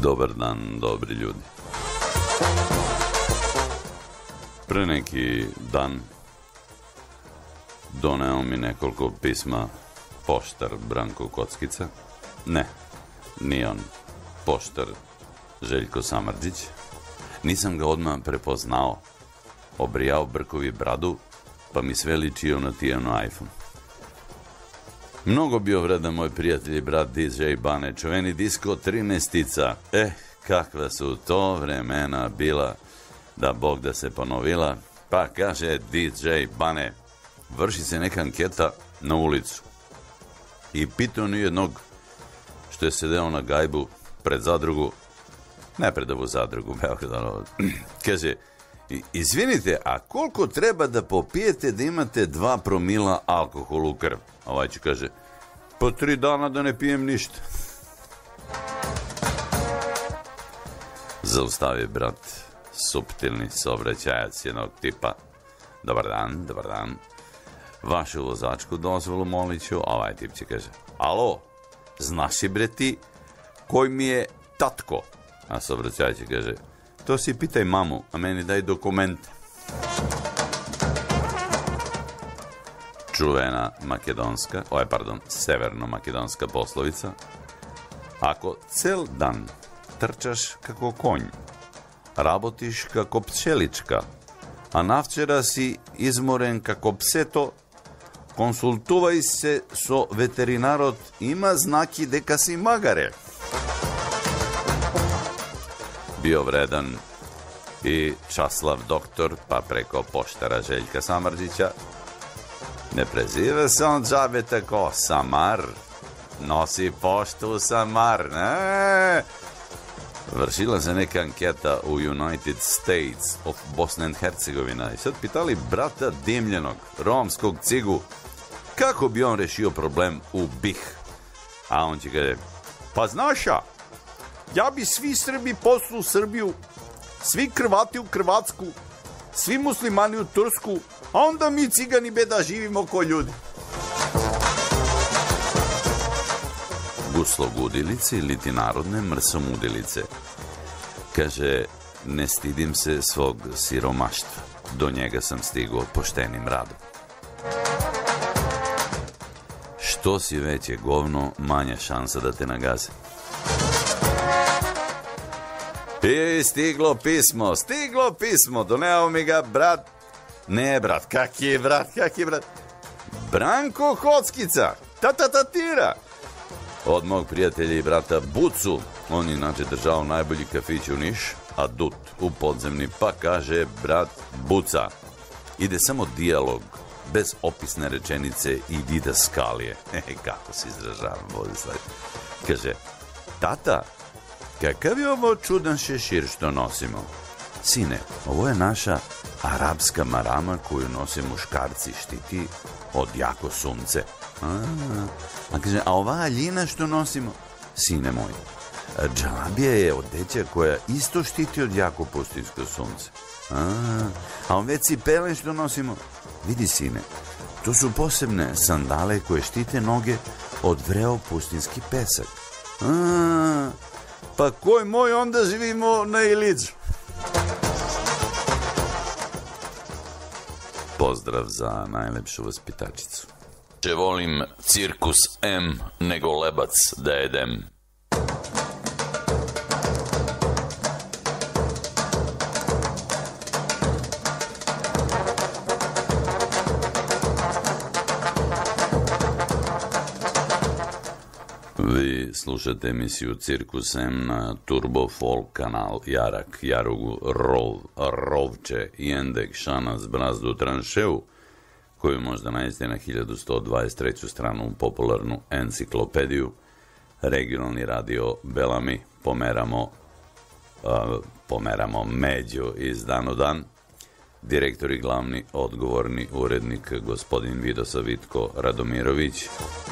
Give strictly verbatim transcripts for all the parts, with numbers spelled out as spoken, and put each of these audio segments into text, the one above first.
Dobar dan, dobri ljudi. Pre neki dan doneo mi nekoliko pisma poštar Branko Kockica. Ne, nije on poštar Željko Samardžić. Nisam ga odmah prepoznao. Obrijao brkovi bradu, pa mi sve ličio na Tijanu iPhone. Mnogo bio vredan moj prijatelj i brat D J Bane, čuveni disko trinaestica. Eh, kakva su to vremena bila, da Bog da se ponovila. Pa kaže D J Bane, vrši se neka anketa na ulicu. I pitao ni jednog što je sedeo na gajbu pred zadrugu, ne pred ovu zadrugu, kaže, izvinite, a koliko treba da popijete da imate dva promila alkoholu u krv? Ovaj će kaže, po tri dana da ne pijem ništa. Zaustavi brat suptilni saobraćajac jednog tipa. Dobar dan, dobar dan. Vašu vozačku dozvolu moliću. Ovaj tip će kaže, alo, znaš li bre ti koji mi je tatko? A saobraćajac će kaže, to si pitaj mamu, a meni daj dokumente. Čuvena makedonska, oj, pardon, severno-makedonska poslovica. Ako cel dan trčaš kako konj, rabotiš kako pčelička, a navčera si izmoren kako pseto, konsultuvaj se so veterinarot, ima znaki deka si magare. Bio vredan i časlav doktor, pa preko poštara Željka Samardžića. Ne preziva se on džabe tako, Samar, nosi poštu Samar, ne? Vršila se neka anketa u United States of Bosna and Hercegovina i sad pitali brata dimljenog, romskog cigu, kako bi on rešio problem u B i H? A on će kaže, pa znaša, ja bi svi Srbi poslu u Srbiju, svi Hrvati u Hrvatsku, svi muslimani u Tursku, a onda mi cigani beda živimo ko ljudi. Guslogudilice ili ti narodne mrsomudilice. Kaže, ne stidim se svog siromaštva, do njega sam stigao poštenim radom. Što si veće govno, manja šansa da te nagaze. I stiglo pismo, stiglo pismo, doneo mi ga brat. Ne, brat, kak je brat, kak je brat? Branko Kockica, tata tatira. Od mog prijatelja i brata Bucu, on inače držao najbolji kafić u Niš, a Dut u podzemni, pa kaže brat Buca. Ide samo dijalog, bez opisne rečenice i didaskalije. E, kako se izražavam, Bodislav. Kaže, tata, kakav je ovo čudan šešir što nosimo? Sine, ovo je naša arapska marama koju nose muškarci, štiti od jako sunce. A, a kaže, a ova haljina što nosimo? Sine moj, džalabija je odeća koja isto štiti od jako pustinsko sunce. A, a ove cipele što nosimo? Vidi, sine, to su posebne sandale koje štite noge od vreo pustinski pesak. A, pa koj moj, onda živimo na Iliđu. Pozdrav za najlepšu vaspitačicu. Če volim cirkus M nego lebac da jedem. Vi slušate emisiju Cirkus M na Turbo Folk kanal Jarak, Jarugu, Rov, Rovče, Jendek, Šanas, Brazdu, Tranšeu, koju možda nađete na hiljadu sto dvadeset treću stranu popularnu enciklopediju. Regionalni radio Belami, pomeramo, uh, pomeramo među iz dan u dan. Direktor i glavni odgovorni urednik gospodin Vidosav Vitko Radomirović.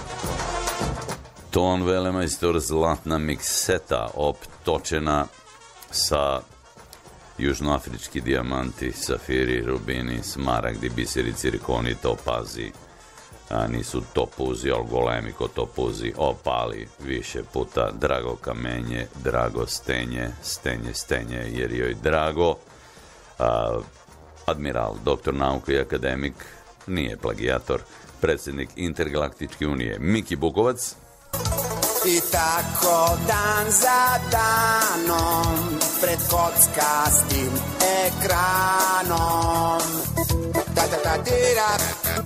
Ton velemajstor zlatna mikseta optočena sa južnoafrički dijamanti, safiri, rubini, smaragdi, biseri, cirkoni, topazi, a nisu topuzi, ali golemi ko topuzi, opali više puta, drago kamenje, drago stenje, stenje, stenje, jer joj drago. A, admiral, doktor nauka i akademik, nije plagijator, predsjednik Intergalaktičke unije, Miki Bukovac. I tako dan za danom, pred kockastim ekranom. Ta ta ta dira,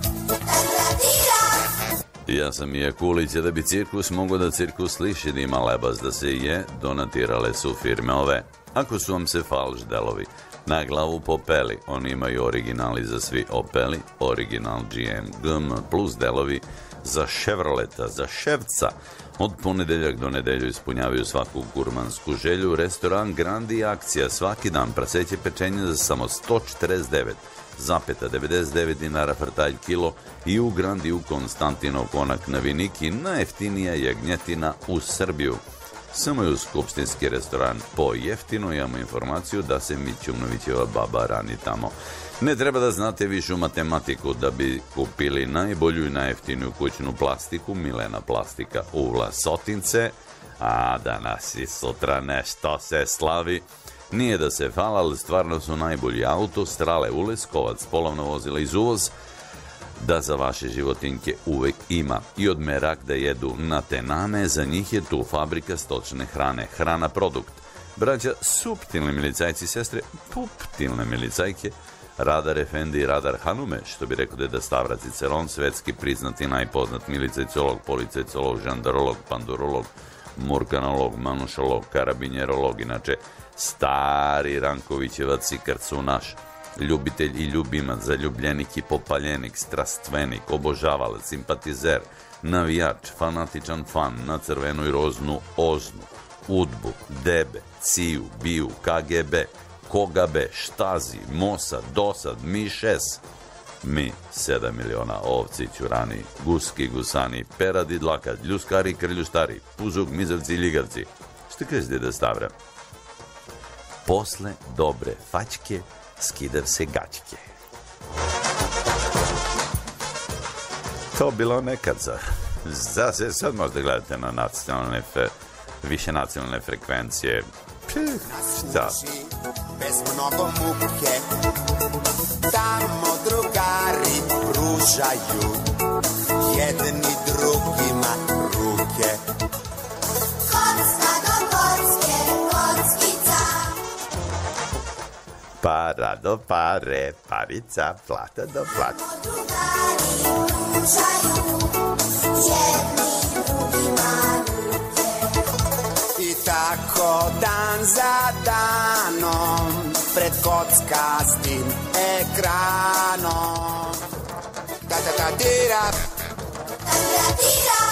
Ja sam i Kulić, da bi cirkus mogo da cirkus sliši da ima lebas da se je, donatirale su firme ove. Ako su vam se falš delovi na glavu popeli, oni imaju originali za svi Opeli, original G M, G M plus delovi za Chevroleta, za Ševca. Od ponedeljak do nedelju ispunjavaju svaku gurmansku želju. Restoran Grandi akcija svaki dan, praseće pečenje za samo sto četrdeset devet zarez devedeset devet dinara frtalj kilo i u Grandi u Konstantinov konak na Viniki najjeftinija jagnjetina u Srbiju. Samo je u skupštinski restoran po jeftinu, imamo informaciju da se Mićunovićeva baba rani tamo. Ne treba da znate višu matematiku da bi kupili najbolju i najjeftiniju kućnu plastiku, Milena plastika u Vlasotince, a danas i sutra nešto se slavi. Nije da se fala, ali stvarno su najbolji auto, Strale u Leskovac, polovno vozila iz uvoz, da za vaše životinjke uvek ima. I od merak da jedu na tenane, za njih je tu fabrika stočne hrane, Hrana produkt. Braća suptilni milicajci, sestre puptilne milicajke, Radar Efendi i Radar Hanume, što bi rekao Deda Stavrac i Ceron, svetski priznati najpoznat milicajcolog, policajcolog, žandarolog, pandurolog, murkanolog, manušolog, karabinjerolog, inače stari Rankovićevac i karcunaš, ljubitelj i ljubimac, zaljubljenik i popaljenik, strastvenik, obožavalac, simpatizer, navijač, fanatičan fan, na crvenu i roznu oznu, udbu, debe, ciju, biju, K G B, Kogabe, Štazi, Mosa, Dosad, Mi šest, Mi sedam miliona, ovci, ćurani, guski, gusani, peradi, dlakad, ljuskari, krljuštari, puzuk, mizavci, ljigavci. Što kažeš, Deda Stavra? Posle dobre faćke skidav se gaćke. To bilo nekad za... za se sad možda gledate na nacionalne, fe, više nacionalne frekvencije. Šta? bez mnogo muke, tamo drugari pružaju jedni drugima ruke. Kocka do kocke, kockica. Para do pare, parica, plata do plata. Tamo drugari pružaju jedni drugima ruke. I tako dan za danom pred kockastim ekranom. Da da da dira, da dira.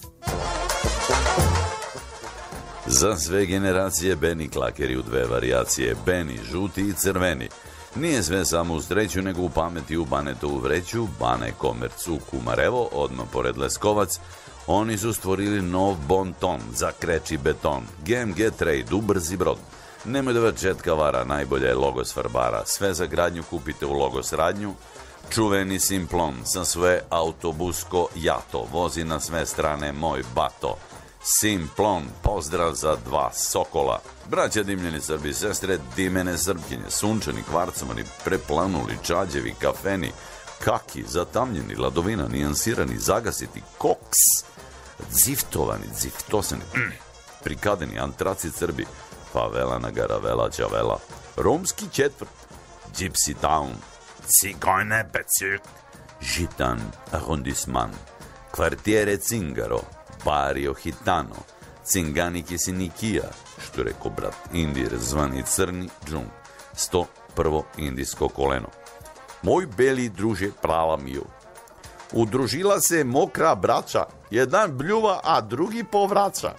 Za sve generacije Beni klakeri u dve varijacije, Beni žuti i crveni. Nije sve samo u sreću, nego u pameti u Banetu u vreću, Bane Komerc u Kumarevo, odmah pored Leskovac. Oni su stvorili nov bon ton za kreći beton. G M G Trade, ubrzi brod. Nemoj da vas četka vara, najbolja je Logos Farbara. Sve za gradnju kupite u Logos radnju. Čuveni Simplon sa sve autobusko jato. Vozi na sve strane moj bato. Simplon, pozdrav za dva sokola. Braća dimljeni Srbi, sestre dimene Srpkinje, sunčani, kvarcovani, preplanuli, čađevi, kafeni, kaki, zatamljeni, ladovina, nijansirani, zagasiti, koks, ziftovani, ziftosani, prikadeni, antraci Srbi, favela na garavela, čavela, romski četvrt, Gypsy Town, Cigojne Bezirk, Žitan, arrondissement, kvartiere Cingaro, Barrio Hitano, Cinganiki Sinikija, što rekao brat Indir, zvani Crni džung, sto prvo indijsko koleno. Moj beli druže prava mio, udružila se mokra braća, jedan bljuva, a drugi povraća.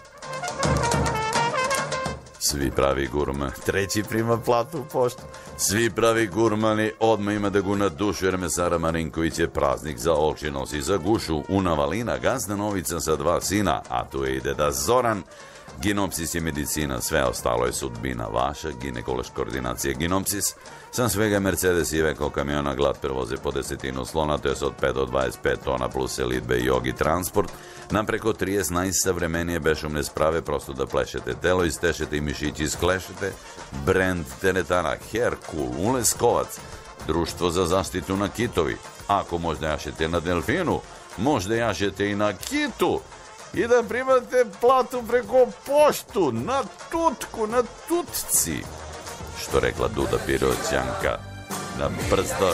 Svi pravi gurman, treći prima platu u poštu. Svi pravi gurmani odmah ima da guna dušu, jer Mesara Marinković je praznik za oči, nosi za gušu. Una Valina, gazda novica sa dva sina, a tu je ide da Zoran, Ginopsis je medicina, sve ostalo je sudbina vaša. Ginekološka ordinacija Ginopsis. Sam svega Mercedes i Veko kamiona glad prevoze po desetinu slona, to je od pet do dvadeset pet tona plus elitbe i jogi transport. Nam preko trideset najsavremenije bešumne sprave, prosto da plešete telo, istešete i mišići isklešete. Brand teretana Herkul, Uleskovac, društvo za zaštitu na kitovi. Ako možda jašete na delfinu, možda jašete i na kitu. I da primate platu preko poštu, na tutku, na tutci. Što rekla Duda Piroćanka, na prsto.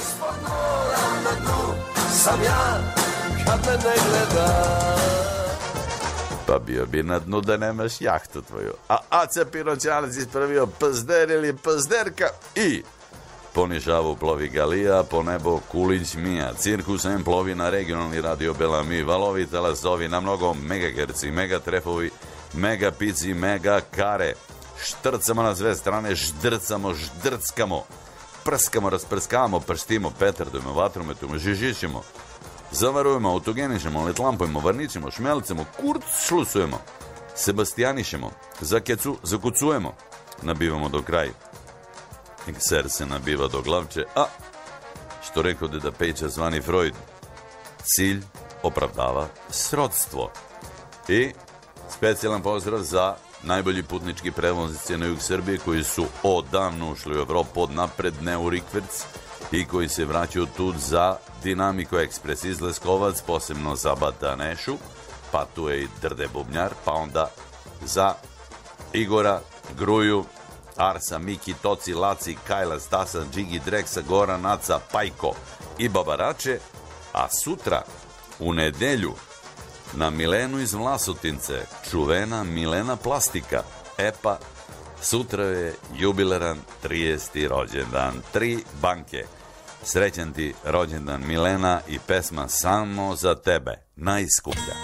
Sam ja, kad me ne gleda. Pa bio bi na dnu da nemaš jahtu tvoju. A Aca Piroćanac ispravio pazder ili pazderka i... Po Nišavu plovi Galija, po nebo Kulić Mija. Cirkus M plovi na regionalni radio Belami. Valovi talasovi na mnogo megaherci, megatrefovi, megapici, megakare. Štrcamo na sve strane, ždrcamo, ždrckamo. Prskamo, rasprskamo, prštimo, petardujemo, vatrometujemo, žižićemo. Zavarujemo, autogenišemo, letlampujemo, varnićemo, šmelcemo, kurc šlusujemo. Sebastijanišemo, zakecu, zakucujemo. Nabivamo do kraja. Ekser se nabiva do glavče, a što rekao deda Pejča zvani Freud, cilj opravdava srodstvo. I specijalan pozdrav za najbolji putnički prevoznici na jug Srbije koji su odavno ušli u Evropu od napredne u Rikverc i koji se vraćaju tu za Dinamiko Ekspres iz Leskovac, posebno za Batanešu, pa tu je i Drde Bubnjar, pa onda za Igora, Gruju, Arsa, Miki, Toci, Laci, Kajla, Stasa, Džigi, Dreksa, Gora, Naca, Pajko i Babarače, a sutra, u nedelju, na Milenu iz Vlasotince, čuvena Milena Plastika. E pa, sutra je jubileran trideseti rođendan, tri banke. Srećan ti rođendan Milena i pesma Samo za tebe, najskuplja.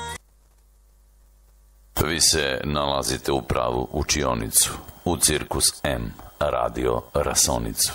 Vi se nalazite u pravu učionicu, u Cirkus M, radio Rasonicu.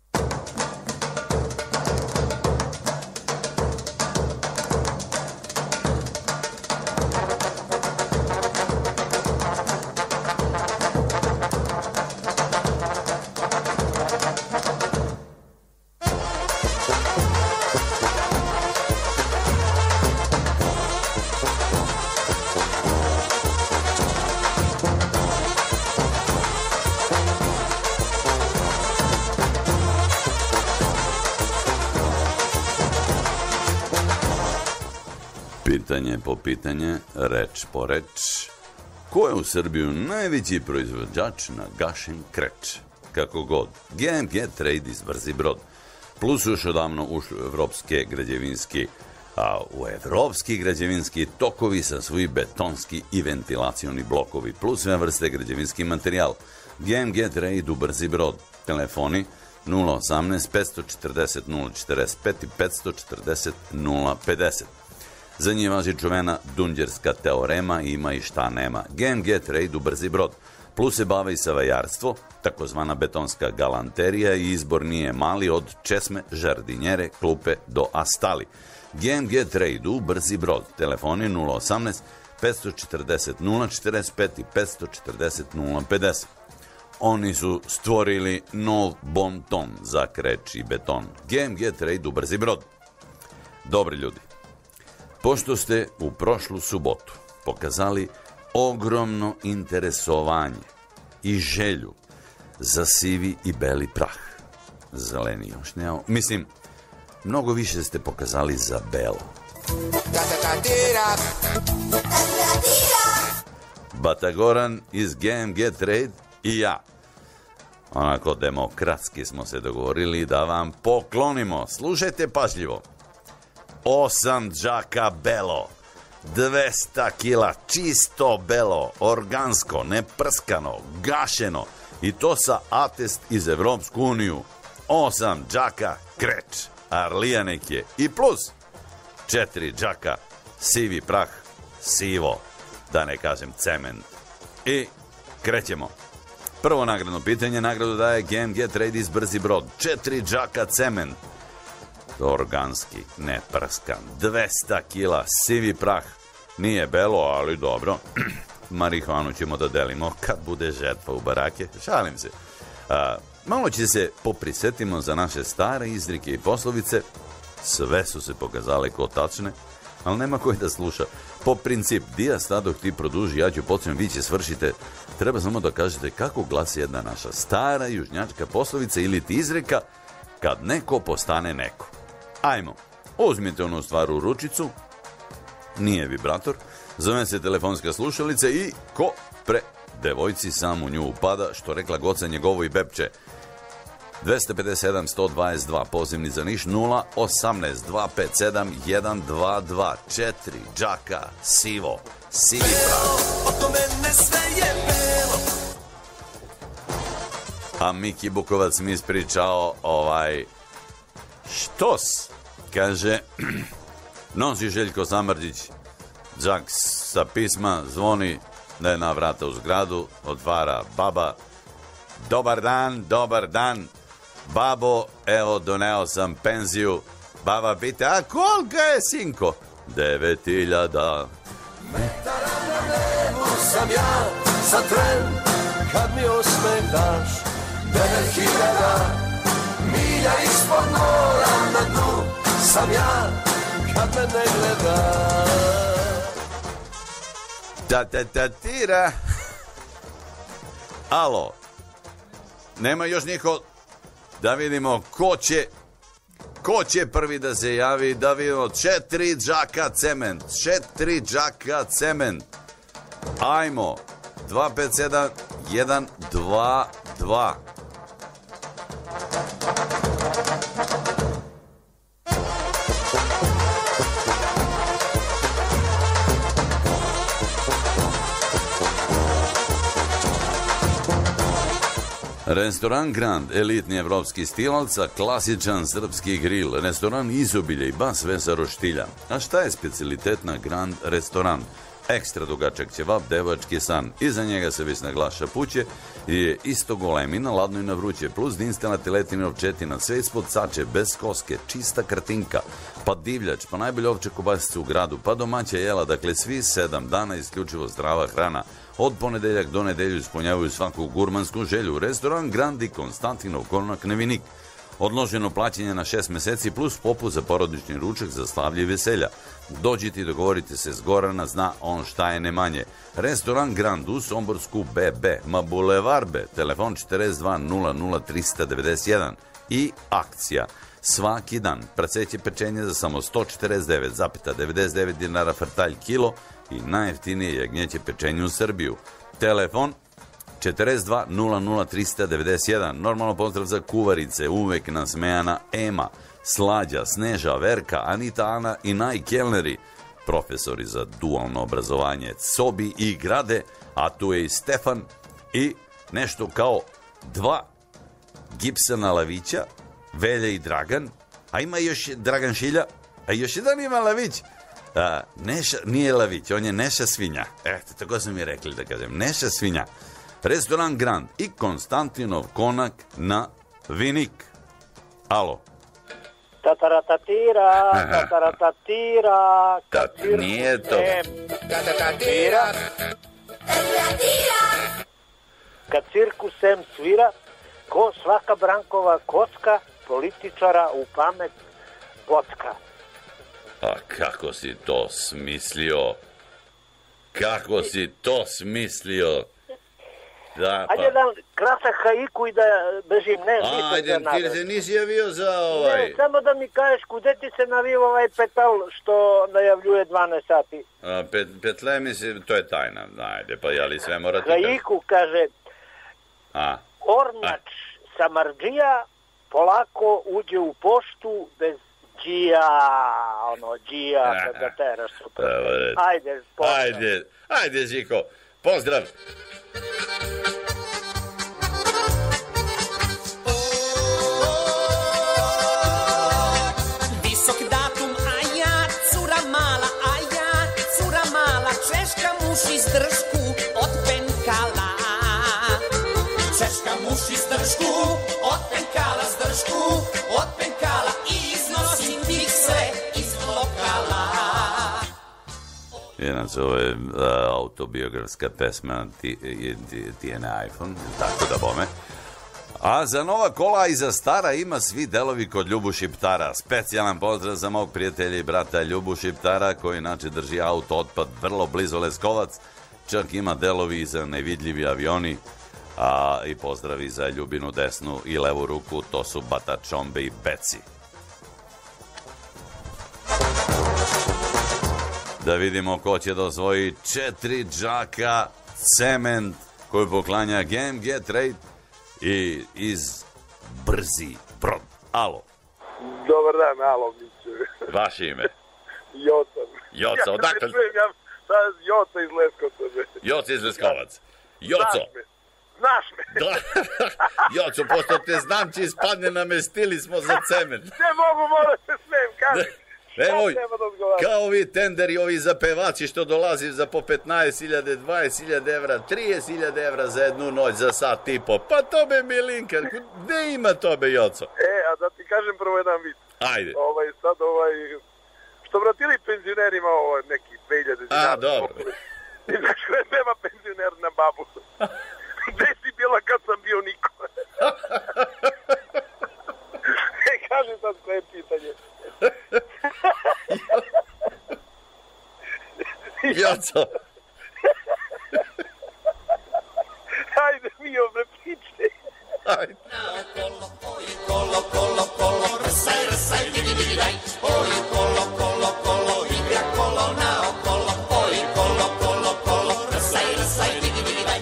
Pitanje po pitanje, reč po reč. Ko je u Srbiju najveći proizvođač na gašen kreč? Kako god, G M G Trade iz Brzi Brod. Plus još odavno ušli u evropske građevinski, a u evropski građevinski tokovi sa svoji betonski i ventilacioni blokovi, plus sve vrste građevinski materijal. G M G Trade u Brzi Brod. Telefoni nula osamnaest petsto četrdeset nula četrdeset pet i petsto četrdeset nula pedeset. Za njih važi čuvena Dunđerska teorema, ima i šta nema. G M G Trade u Brzi Brod. Plus se bave i savajarstvo, takozvana betonska galanterija i izbor nije mali od česme, žardinjere, klupe do astali. G M G Trade u Brzi Brod. Telefoni nula osamnaest petsto četrdeset nula četrdeset pet i petsto četrdeset nula pedeset. Oni su stvorili nov bon ton za kreč i beton. G M G Trade u Brzi Brod. Dobri ljudi. Pošto ste u prošlu subotu pokazali ogromno interesovanje i želju za sivi i beli prah, zeleni još ne, mislim, mnogo više ste pokazali za belo. Batagoran iz G M G Trade i ja, onako demokratski smo se dogovorili da vam poklonimo. Slušajte pažljivo. Osam džaka belo, dvesta kila čisto belo, organsko, neprskano, gašeno i to sa atest iz Evropsku uniju. Osam džaka kreč, Arlijanek je i plus četiri džaka sivi prah, sivo, da ne kažem cement. I krećemo. Prvo nagradno pitanje, nagradu daje G M G Trade iz Brzi Brod. Četiri džaka cement. Organski, neprskan, dvesta kila, sivi prah, nije belo, ali dobro. marihuanu ćemo da delimo kad bude žetva u barake. Šalim se. A, malo će se poprisetimo za naše stare izrike i poslovice. Sve su se pokazale kao tačne, ali nema koji da sluša. Po princip, dija sta dok ti produži, ja ću počnem, vi će svršite. Treba samo da kažete kako glasi jedna naša stara južnjačka poslovica ili ti izreka kad neko postane neko. Ajmo, uzmite onu stvar u ručicu, nije vibrator, zove se telefonska slušalica i ko pre devojci sam u nju upada, što rekla Goca njegovo i Bepče. dvesta pedeset sedam sto dvadeset dva, pozivni za Niš, nula osamnaest dva pet sedam jedan dva dva četiri, džaka, sivo, sivi pravi. Oko mene sve je belo. A Miki Bukovac mi ispričao ovaj štos, kaže nosi Željko Samardžić džak sa pisma, zvoni na vrata u zgradu, otvara baba. Dobar dan, dobar dan, babo, evo doneo sam penziju. Baba pita, a kolika je, sinko? Devet hiljada. Metara na nebu sam ja, sa tren, kad mi osmetaš. Devet hiljada, milja ispod mora na dnu, sam ja, kad me ne gledaš. Ta ta ta tira. Alo, nema još niko, da vidimo ko će, ko će prvi da se javi, da vidimo, četiri džaka cement, četiri džaka cement. Ajmo, dva pet sedam jedan dva dva. Restoran Grand, elitni evropski stilaca, klasičan srpski gril, restoran izobilje i ba sve sa roštilja. A šta je specialitet na Grand restoran? Ekstra dugačak ćevap, devački san. Iza njega se vis naglaša puće i je isto golemina, ladno i na vruće, plus dinstana teletine ovčetina, sve ispod sače, bez koske, čista krtinka, pa divljač, pa najbolje ovče kobasice u gradu, pa domaća jela, dakle svi sedam dana isključivo zdrava hrana. Od ponedeljak do nedelju ispunjavaju svaku gurmansku želju. Restoran Grandi Konstantinov Konak Nevinik. Odloženo plaćanje na šest meseci plus popust za porodični ručak za slavlje i veselja. Dođite i dogovorite se s Gorana, zna on šta je ne manje. Restoran Grand u Somborsku B B, ma Bulevarbe, telefon četrdeset dva nula nula tri devet jedan i akcija. Svaki dan praseće pečenje za samo sto četrdeset devet zarez devedeset devet dinara frtalj kilo i najjeftinije jagnjeće pečenje u Srbiju. Telefon četrdeset dva nula nula tri devet jedan. Normalno pozdrav za kuvarice, uvek nasmejana Ema, Slađa, Sneža, Verka, Anita, Ana i najkelneri, profesori za dualno obrazovanje, Sobi i Grade, a tu je i Stefan i nešto kao dva Gibsona Lavića, Velja i Dragan, a ima još Dragan Šilja, a još jedan ima Lavić. A, Neša, nije Lavić, on je Neša Svinja. Eto, tako su mi rekli da kažem, Neša Svinja. Restoran Grand i Konstantinov Konak na Vinik. Alo. Tataratatira, tataratatira, Ta, nije to. Tataratatira. Kad cirkusem svira, ko svaka Brankova kocka, političara u pamet bocka. A kako si to smislio? Kako si to smislio? Da, pa... Ajde jedan kratak haiku i da bežim, ne, nisam Ajde, se nadam. ti se nisi javio za ovaj... Ne, samo da mi kažeš kude ti se navio ovaj petal što najavljuje dvanaest sati. A, pet, petle mi se, to je tajna, ajde, pa ja li sve morate... Haiku kaže, A? Ormač Samardžija polako uđe u poštu bez džija, ono, džija, kad ga teraš super. Ajde, pozdrav. Ajde, ajde, Žiko, pozdrav. Visok datum, a ja, cura mala, a ja, cura mala, češka muš iz držku od penkala. Češka muš iz držku od penkala, z držku od penkala i iznosim ih sve iz lokala. Inače, ovo je uh, autobiografska pesma ti, ti, ti je na iPhone, tako da bome. A za nova kola i za stara ima svi delovi kod Ljubu Šiptara. Specijalan pozdrav za mog prijatelja i brata Ljubu Šiptara, koji inače drži auto otpad vrlo blizu Leskovac. Čak ima delovi za nevidljivi avioni. A i pozdravi za Ljubinu desnu i levu ruku, to su Bata Čombe i Beci. Da vidimo ko će da osvoji četiri džaka cement koju poklanja G M G Trade i iz Brzi Brod. Alo. Dobar dan, alo, Miću. Vaše ime? Joca. Joca, odakle? Ja sad Joca iz Leskovca. Joca iz Leskovac. Joco. Znaš me. Da. Joco, pošto te znam, će ispadne na me, stili smo za cement. Ne mogu, moram se smem, kaži. Evo, kao ovi tenderi, ovi zapevači što dolazi za po petnaest hiljada, dvadeset hiljada evra, trideset hiljada evra za jednu noć, za sat i po. Pa tobe Milinka, gde ima tobe, Joco? E, a da ti kažem prvo jedan vid. Ajde. Ovaj, sad ovaj, što vratili penzionerima ovaj, neki dve hiljade dinara. A, dobro. I znaš, nema penzioner na babu. Gde si bila kad sam bio niko? E, kaži sad koje je pitanje. Joco. Ajde, mi ovdje priče. Ajde. Kolo, kolo, kolo, kolo, rsaj, rsaj, vidi, vidi, daj. Oj, kolo, kolo, kolo, igra kolo naokolo. Oj, kolo, kolo, kolo, rsaj, rsaj, vidi, vidi, daj.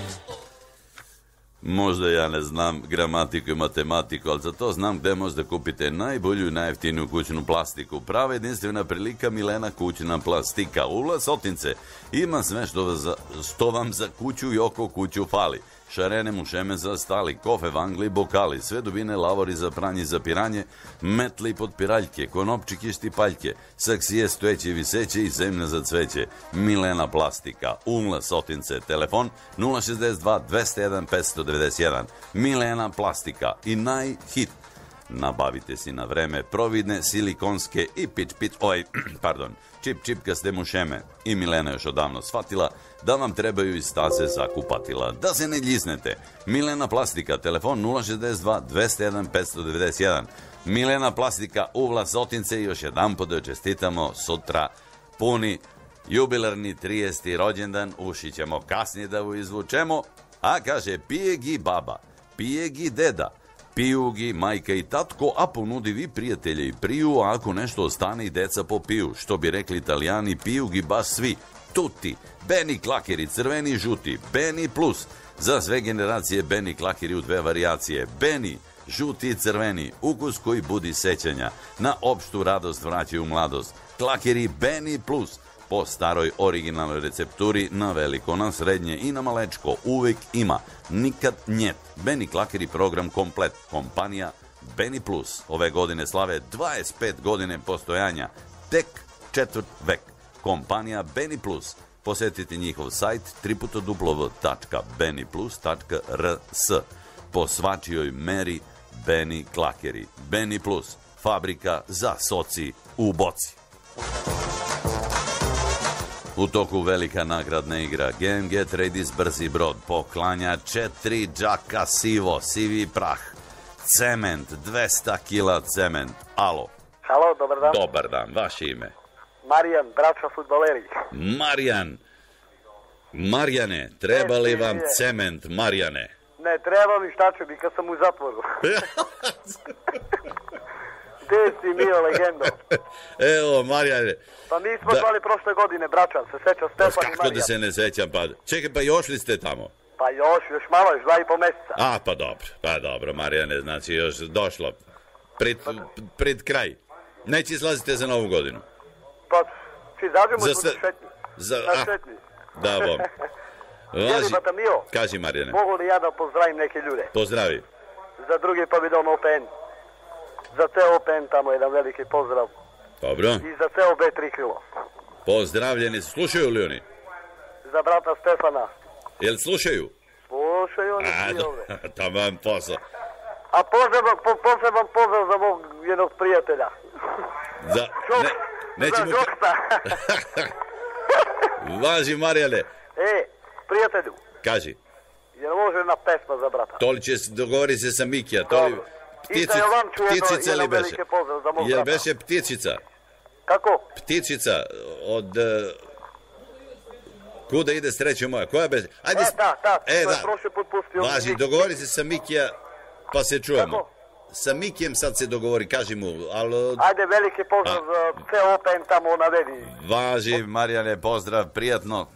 Možda ja ne znam gramatiku i matematiku, ali za to znam gde možda kupite najbolju i najjeftiniju kućnu plastiku. Prava jedinstvena prilika Milena kućna plastika. U Vlasotince ima sve što, za, što vam za kuću i oko kuću fali. Šarene mušeme za stali, kofe, vangli, bokali, sve dubine, lavori za pranje i za piranje, metli pod piraljke, konopčike, štipaljke, saksije, stojeće, viseće i zemlja za cveće. Milena plastika, Unla Sotince, telefon nula šezdeset dva dvesta jedan petsto devedeset jedan. Milena plastika i najhit. Nabavite si na vreme providne, silikonske i pič-pič, oj, pardon, čip-čipkaste mušeme. I Milena još odavno shvatila da vam trebaju i staze za kupatila. Da se ne ljisnete. Milena plastika, telefon nula šezdeset dva dvesta jedan petsto devedeset jedan. Milena plastika u Vlasotince i još jedan put da čestitamo sutra puni jubilarni trideseti rođendan. Uši ćemo kasnije da u izvučemo. A kaže, pije gi baba, pije gi deda, piju gi majka i tatko, a ponudi vi prijatelje i priju, a ako nešto ostane i deca popiju. Što bi rekli Italijani, piju gi baš svi. Tutti, Beni klakeri, crveni i žuti, Beni plus. Za sve generacije Beni klakeri u dve varijacije. Beni, žuti i crveni, ukus koji budi sećanja. Na opštu radost vraćaju mladost. Klakeri Beni plus. Po staroj originalnoj recepturi, na veliko, na srednje i na malečko uvek ima. Nikad njet. Beni klakeri program komplet. Kompanija Beni plus. Ove godine slave dvadeset pet godine postojanja. Tek četvrt vek. Kompanija Beni plus. Posetite njihov sajt w w w tačka beni plus tačka r s. Po svačijoj meri Beni klakeri. Beni plus. Fabrika za soci u boci. U toku velika nagradna igra G M G Trade iz Brzi Brod poklanja četiri džaka sivo, sivi prah, cement, dvesta kila cement. Alo. Halo, dobar dan. Dobar dan, vaše ime? Marijan, braća fudbaleri. Marijan. Marjane, treba li vam cement, Marjane? Ne, treba mi, šta ću bi kad sam u zatvoru. Gde si bio legendo? Evo, Marjane. Pa mi smo da... zvali prošle godine, braća, se seća Stefan i Marijan. Kako da se ne sećam, pa... Čekaj, pa još li ste tamo? Pa još, još malo, još dva i po meseca. A, pa dobro, pa dobro, Marijane, znači još došlo. Pred, pred kraj. Neće izlazite za novu godinu? Pa, či zađemo za se... šetnji. Za... Na šetnji. Da, bom. Jeli, Batamio, kaži, Marijane. Mogu li ja da pozdravim neke ljude? Pozdravi. Za drugi pobjedom Open. Za ceo Open tamo jedan veliki pozdrav. Dobro. I za ceo B tri krilo. Pozdravljeni, slušaju li oni? Za brata Stefana. Jel slušaju? Slušaju oni svi ovdje. Taman posao. A poseban, po, poseban pozdrav za mog jednog prijatelja. Za... Žok, ne, nećemo... za Žokta. Važi, Marijane. E, prijatelju. Kaži. Jel može jedna pesma za brata? Toli će se, dogovori se sa Mikija. Toli... I za Jovanču pticica jedno, li beše? velike pozdrav za mog Jel brata. beše pticica? Kako? Pticica od... Uh, kuda ide srećo moja? Koja beše? Ajde, E, da, da, e, to je da. prošli put pustio. Važi, dogovori se sa Mikija, pa se čujemo. Kako? Sa Mikijem sad se dogovori, kaži mu, ali... Ajde, veliki pozdrav za ceo Open tamo na Vedi. Važi, Marijane, pozdrav, prijatno.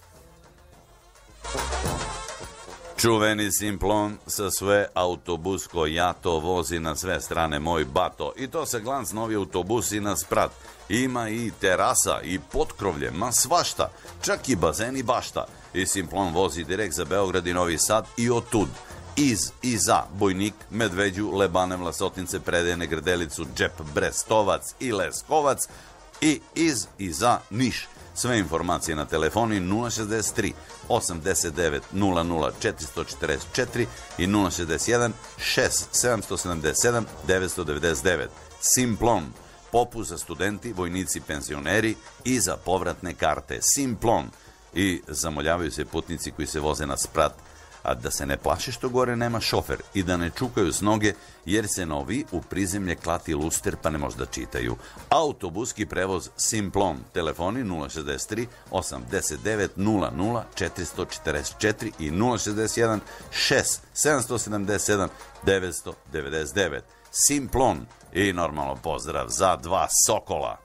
Čuveni Simplon sa sve autobusko jato vozi na sve strane moj bato. I to se glans novi autobusi na sprat. Ima i terasa i potkrovlje, ma svašta. Čak i bazen i bašta. I Simplon vozi direkt za Beograd i Novi Sad i otud. Iz i za Bojnik, Medveđu, Lebane, Vlasotince, Predejene, Grdelicu, Džep, Brestovac i Leskovac. I iz i za Niš. Sve informacije na telefoni nula šezdeset tri osamdeset devet nula nula četiristo četrdeset četiri i nula šezdeset jedan šest sedamsto sedamdeset sedam devetsto devedeset devet. Simplon, popust za studenti, vojnici, penzioneri i za povratne karte. Simplon. I zamoljavaju se putnici koji se voze na sprat, a da se ne plaše što gore nema šofer i da ne čukaju s noge, jer se novi u prizemlje klati luster pa ne može da čitaju. Autobuski prevoz Simplon. Telefoni nula šezdeset tri osamdeset devet nula nula četiristo četrdeset četiri i nula šezdeset jedan šest sedamsto sedamdeset sedam devetsto devedeset devet. Simplon. I normalno pozdrav za dva sokola.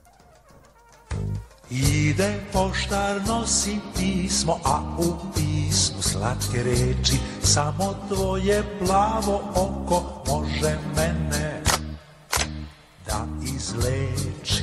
Ide poštar, nosi pismo, a u pismu slatke reči, samo tvoje plavo oko može mene da izleči.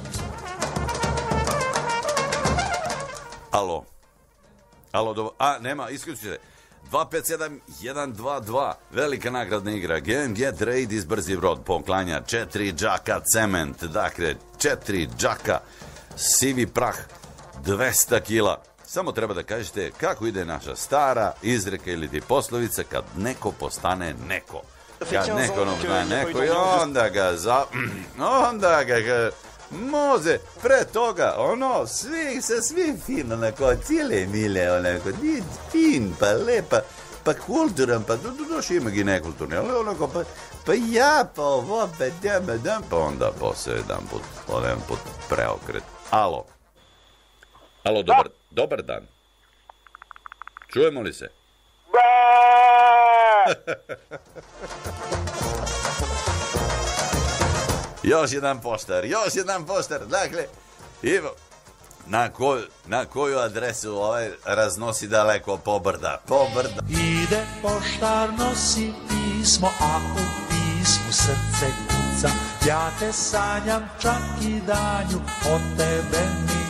Alo. Alo, do... a, nema, isključite. dva pet sedam jedan dva dva, velika nagradna igra. G M G Trade iz Brzi Brod poklanja četiri džaka cement, dakle, četiri džaka sivi prah, dvesta kila. Samo treba da kažete kako ide naša stara izreka ili ti poslovica kad neko postane neko. Kad neko postane neko i onda ga za... onda ga... ga moze, pre toga, ono, svi, se svi fino, onako, cijele mile, onako, fin, pa lepa, pa kulturan, pa do, do, došli ima i nekulturni, ali onako, pa, pa ja, pa ovo, pa djeme, dam, pa onda posle jedan put, jedan put preokret. Alo. Alo, dobar, dobar dan. Čujemo li se? Još jedan poštar, još jedan poštar. Dakle, Ivo, na, koj, na koju adresu ovaj raznosi daleko pobrda? Pobrda. Ide poštar, nosi pismo, a u pismu srce kuca. Ja te sanjam čak i danju, od tebe mi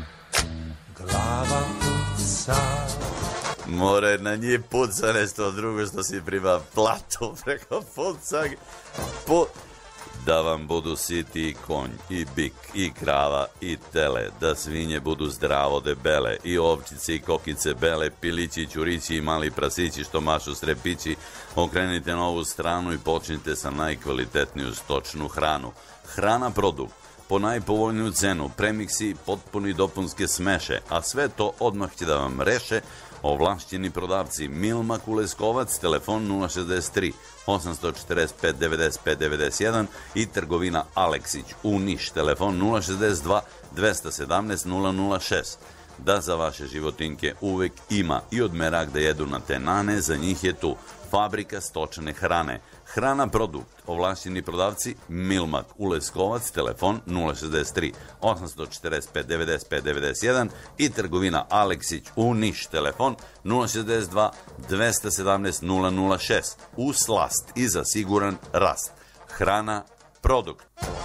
glava puca. More na njih puca nešto drugo što si prima platu preko puca. Po... Da vam budu siti i konj, i bik, i krava, i tele, da svinje budu zdravo debele, i ovčice i kokice bele, pilići, ćurići i mali prasići što mašu strepići. Okrenite na ovu stranu i počnite sa najkvalitetniju stočnu hranu. Hrana produkt, po najpovoljniju cenu, premiksi, potpuni dopunske smeše, a sve to odmah će da vam reše ovlašćeni prodavci. Milmak u Leskovac, telefon nula šezdeset tri osamsto četrdeset pet devedeset pet devedeset jedan i trgovina Aleksić u Niš, telefon nula šezdeset dva dvesta sedamnaest nula nula šest. Da za vaše životinke uvek ima i odmerak da jedu na tenane, za njih je tu fabrika stočne hrane. Hrana produkt, ovlašćeni prodavci Milmak u Leskovac, telefon nula šezdeset tri osamsto četrdeset pet devedeset pet devedeset jedan i trgovina Aleksić u Niš, telefon nula šezdeset dva dvesta sedamnaest nula nula šest. U slast i za siguran rast. Hrana produkt.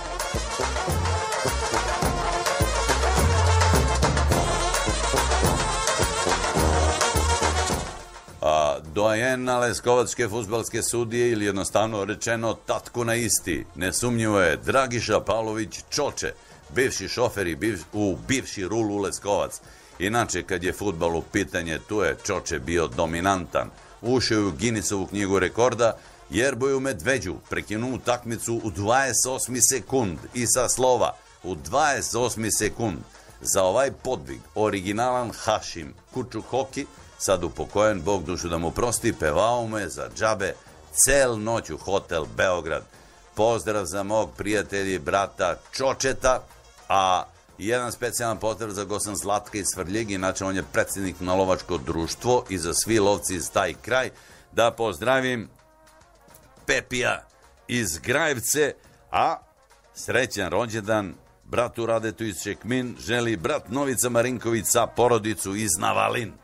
A, dojena Leskovačke fudbalske sudije ili jednostavno rečeno tatko na isti. Nesumnjivo je Dragiša Pavlović Čoče, bivši šofer i biv, u bivši rul u Leskovac. Inače, kad je fudbal u pitanje, tu je Čoče bio dominantan. Ušao je u Guinnessovu knjigu rekorda, jer boju Medveđu prekinuo utakmicu u dvadeset osmi sekund i sa slova u dvadeset osmi sekund. Za ovaj podvig originalan Hašim Kučuhoki, sad upokojen, Bog dušu da mu prosti, pevao mu je za džabe cel noć u hotel Beograd. Pozdrav za mog prijatelja i brata Čočeta, a jedan specijalan pozdrav za Gosan Zlatka iz Svrljigi, inače on je predsjednik na lovačko društvo i za svi lovci iz taj kraj. Da pozdravim Pepija iz Grajevce, a srećan rođendan bratu Radetu iz Čekmin želi brat Novica Marinković sa porodicu iz Navalin.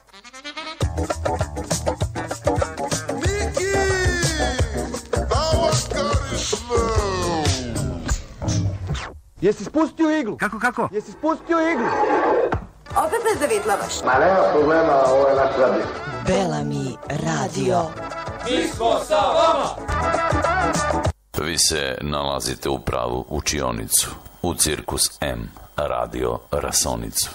Miki! Jesi spustio iglu? Kako, kako? Jesi spustio iglu? Opet me zavitlavaš. Ma nema problema, ovo je naš radio. Bellamy radio. Mi smo sa vama! Vi se nalazite u pravu učionicu, u Cirkus M radio Rasonicu.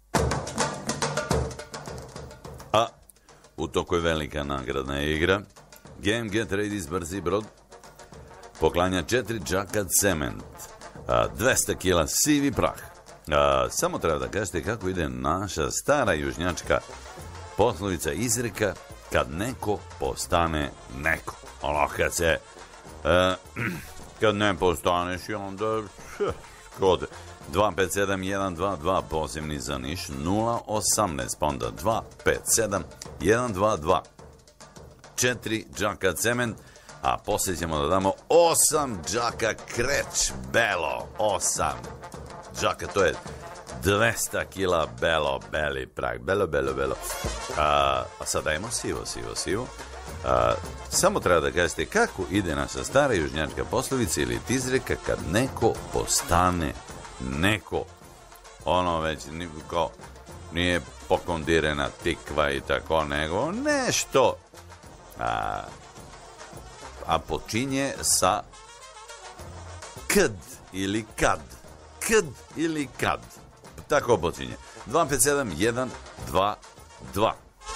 A u toku je velika nagradna igra. G M G Tradis Brzi Brod poklanja četiri džaka cement, dvesta kila sivi prah. A, samo treba da kažete kako ide naša stara južnjačka poslovica, izreka, kad neko postane neko. Ono kad se e, kad ne postaneš i onda kod dva pet sedam jedan dva dva pozivni za Niš nula osamnaest, pa onda dva pet sedam jedan dva dva. Četiri džaka cement, a poslije ćemo da damo osam džaka kreć belo. Osam džaka, to je dvesta kila belo, beli prag. Belo, belo, belo. A, a sad dajemo sivo, sivo, sivo. A, samo treba da kažete kako ide naša stara južnjačka poslovica ili izreka kad neko postane neko. Ono već kao nije pokondirena tikva i tako, nego nešto. A, a počinje sa kad ili kad. Kad ili kad. Tako počinje. dva pet sedam jedan dva dva.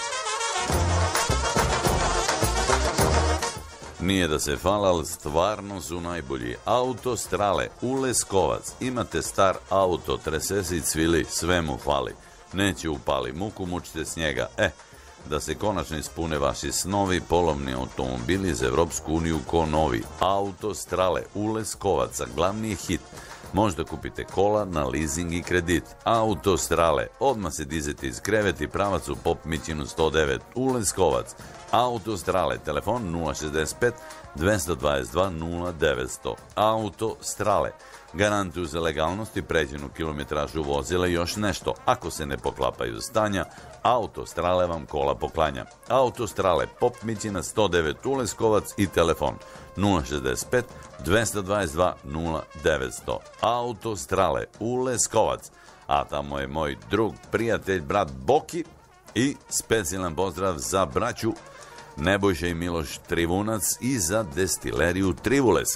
Nije da se fala, ali stvarno su najbolji. Autostrale u Leskovac. Imate star auto, trese se i cvili, sve mu fali. Neće upali, muku mučite s njega. E, da se konačno ispune vaši snovi, polovni automobili za Evropsku uniju ko novi. Autostrale u Leskovac, glavni je hit. Možda kupite kola na leasing i kredit. Autostrale, odmah se dizete iz kreveti, pravac u Pop Mićinu sto devet u Leskovac. Autostrale, telefon nula šezdeset pet dvesta dvadeset dva nula devetsto. Autostrale, garantuju za legalnost i pređenu kilometražu vozila i još nešto. Ako se ne poklapaju stanja, Autostrale vam kola poklanja. Autostrale, Pop Mićina sto devet u Leskovac i telefon nula šezdeset pet dvesta dvadeset dva nula devetsto. Autostrale u Leskovac. A tamo je moj drug, prijatelj, brat Boki i specijalan pozdrav za braću Nebojša i Miloš Trivunac i za destileriju Trivulesk.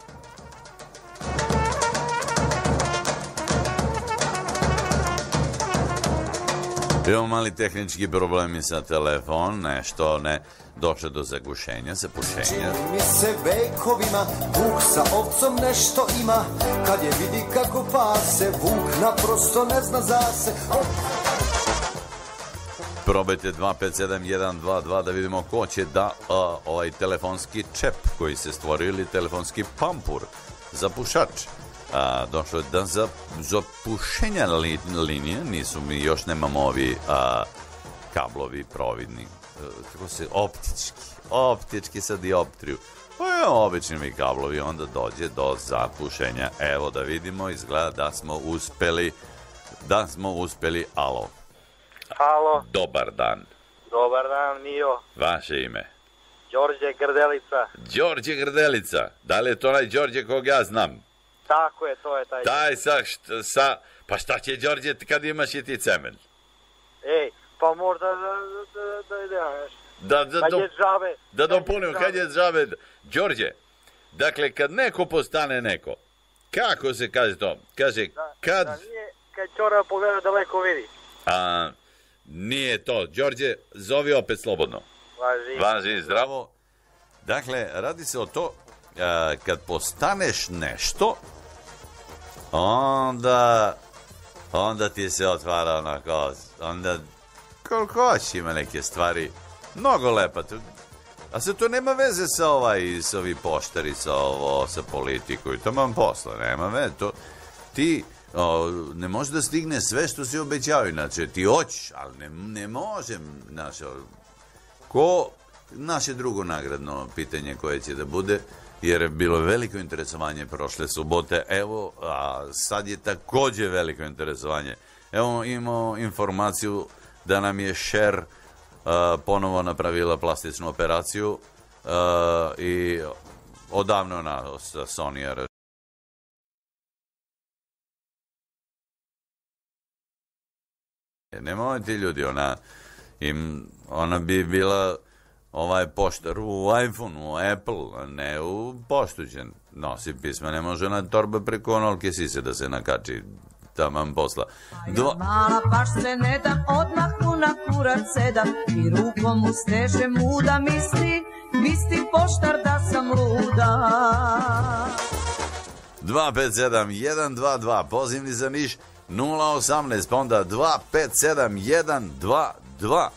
Imamo mali tehnički problemi sa telefon, nešto ne došlo do zagušenja, zapušenja. Čini mi se vekovima, Vuk sa ovcom nešto ima, kad je vidi kako pase, Vuk naprosto ne zna za se. Oh. Probajte dva pet sedam jedan dva dva da vidimo ko će da uh, ovaj telefonski čep koji se stvorio ili telefonski pampur za pušač. A, došlo je da za, za pušenja li, linije, nisu mi, još nemamo ovi a, kablovi providni, kako se, optički, optički sa dioptriju. Pa je obični mi kablovi, onda dođe do zapušenja. Evo da vidimo, izgleda da smo uspeli, da smo uspeli, alo. Halo. Dobar dan. Dobar dan, Mio. Vaše ime? Đorđe Grdelica. Đorđe Grdelica, da li je to onaj Đorđe kog ja znam? Tako je, to je taj. Taj sa, sa, pa šta će Đorđe kad imaš i ti cement? Ej, pa možda da, da, da ideš. Da, da, kad do, je džabe. Da dopunim, kad je džabe. Đorđe, dakle, kad neko postane neko, kako se kaže to? Kaže, da, kad... Da nije, kad čora pogleda daleko vidi. A, nije to. Đorđe, zovi opet slobodno. Važi. Važi, zdravo. Dakle, radi se o to, a, kad postaneš nešto, onda onda ti se otvara onako, onda koliko hoće ima neke stvari, mnogo lepa. A se to nema veze sa ovaj, sa ovi poštari, sa ovo, sa politikom i to mam posla, nema veze, to ti o, ne može da stigne sve što si obećao, inače ti hoćeš, ali ne, ne možem, naše, ko, naše drugo nagradno pitanje koje će da bude, jer je bilo veliko interesovanje prošle subote, evo, a sad je takođe veliko interesovanje. Evo imamo informaciju da nam je Cher uh, ponovo napravila plastičnu operaciju uh, i odavno ona sa Sonija nemojte ljudi, ona im, ona bi bila ovaj poštar u iPhone, u Apple, ne u poštu će nosi pisma, ne može na torba preko onolke sise da se nakači taman posla. Dva... Mala baš se ne da odmah mu na kurac sedam i rukom mu steže muda misli, misli poštar da sam luda. dva pet sedam jedan dva dva, pozivni za Niš nula osamnaest, pa onda dva pet sedam jedan dva dva.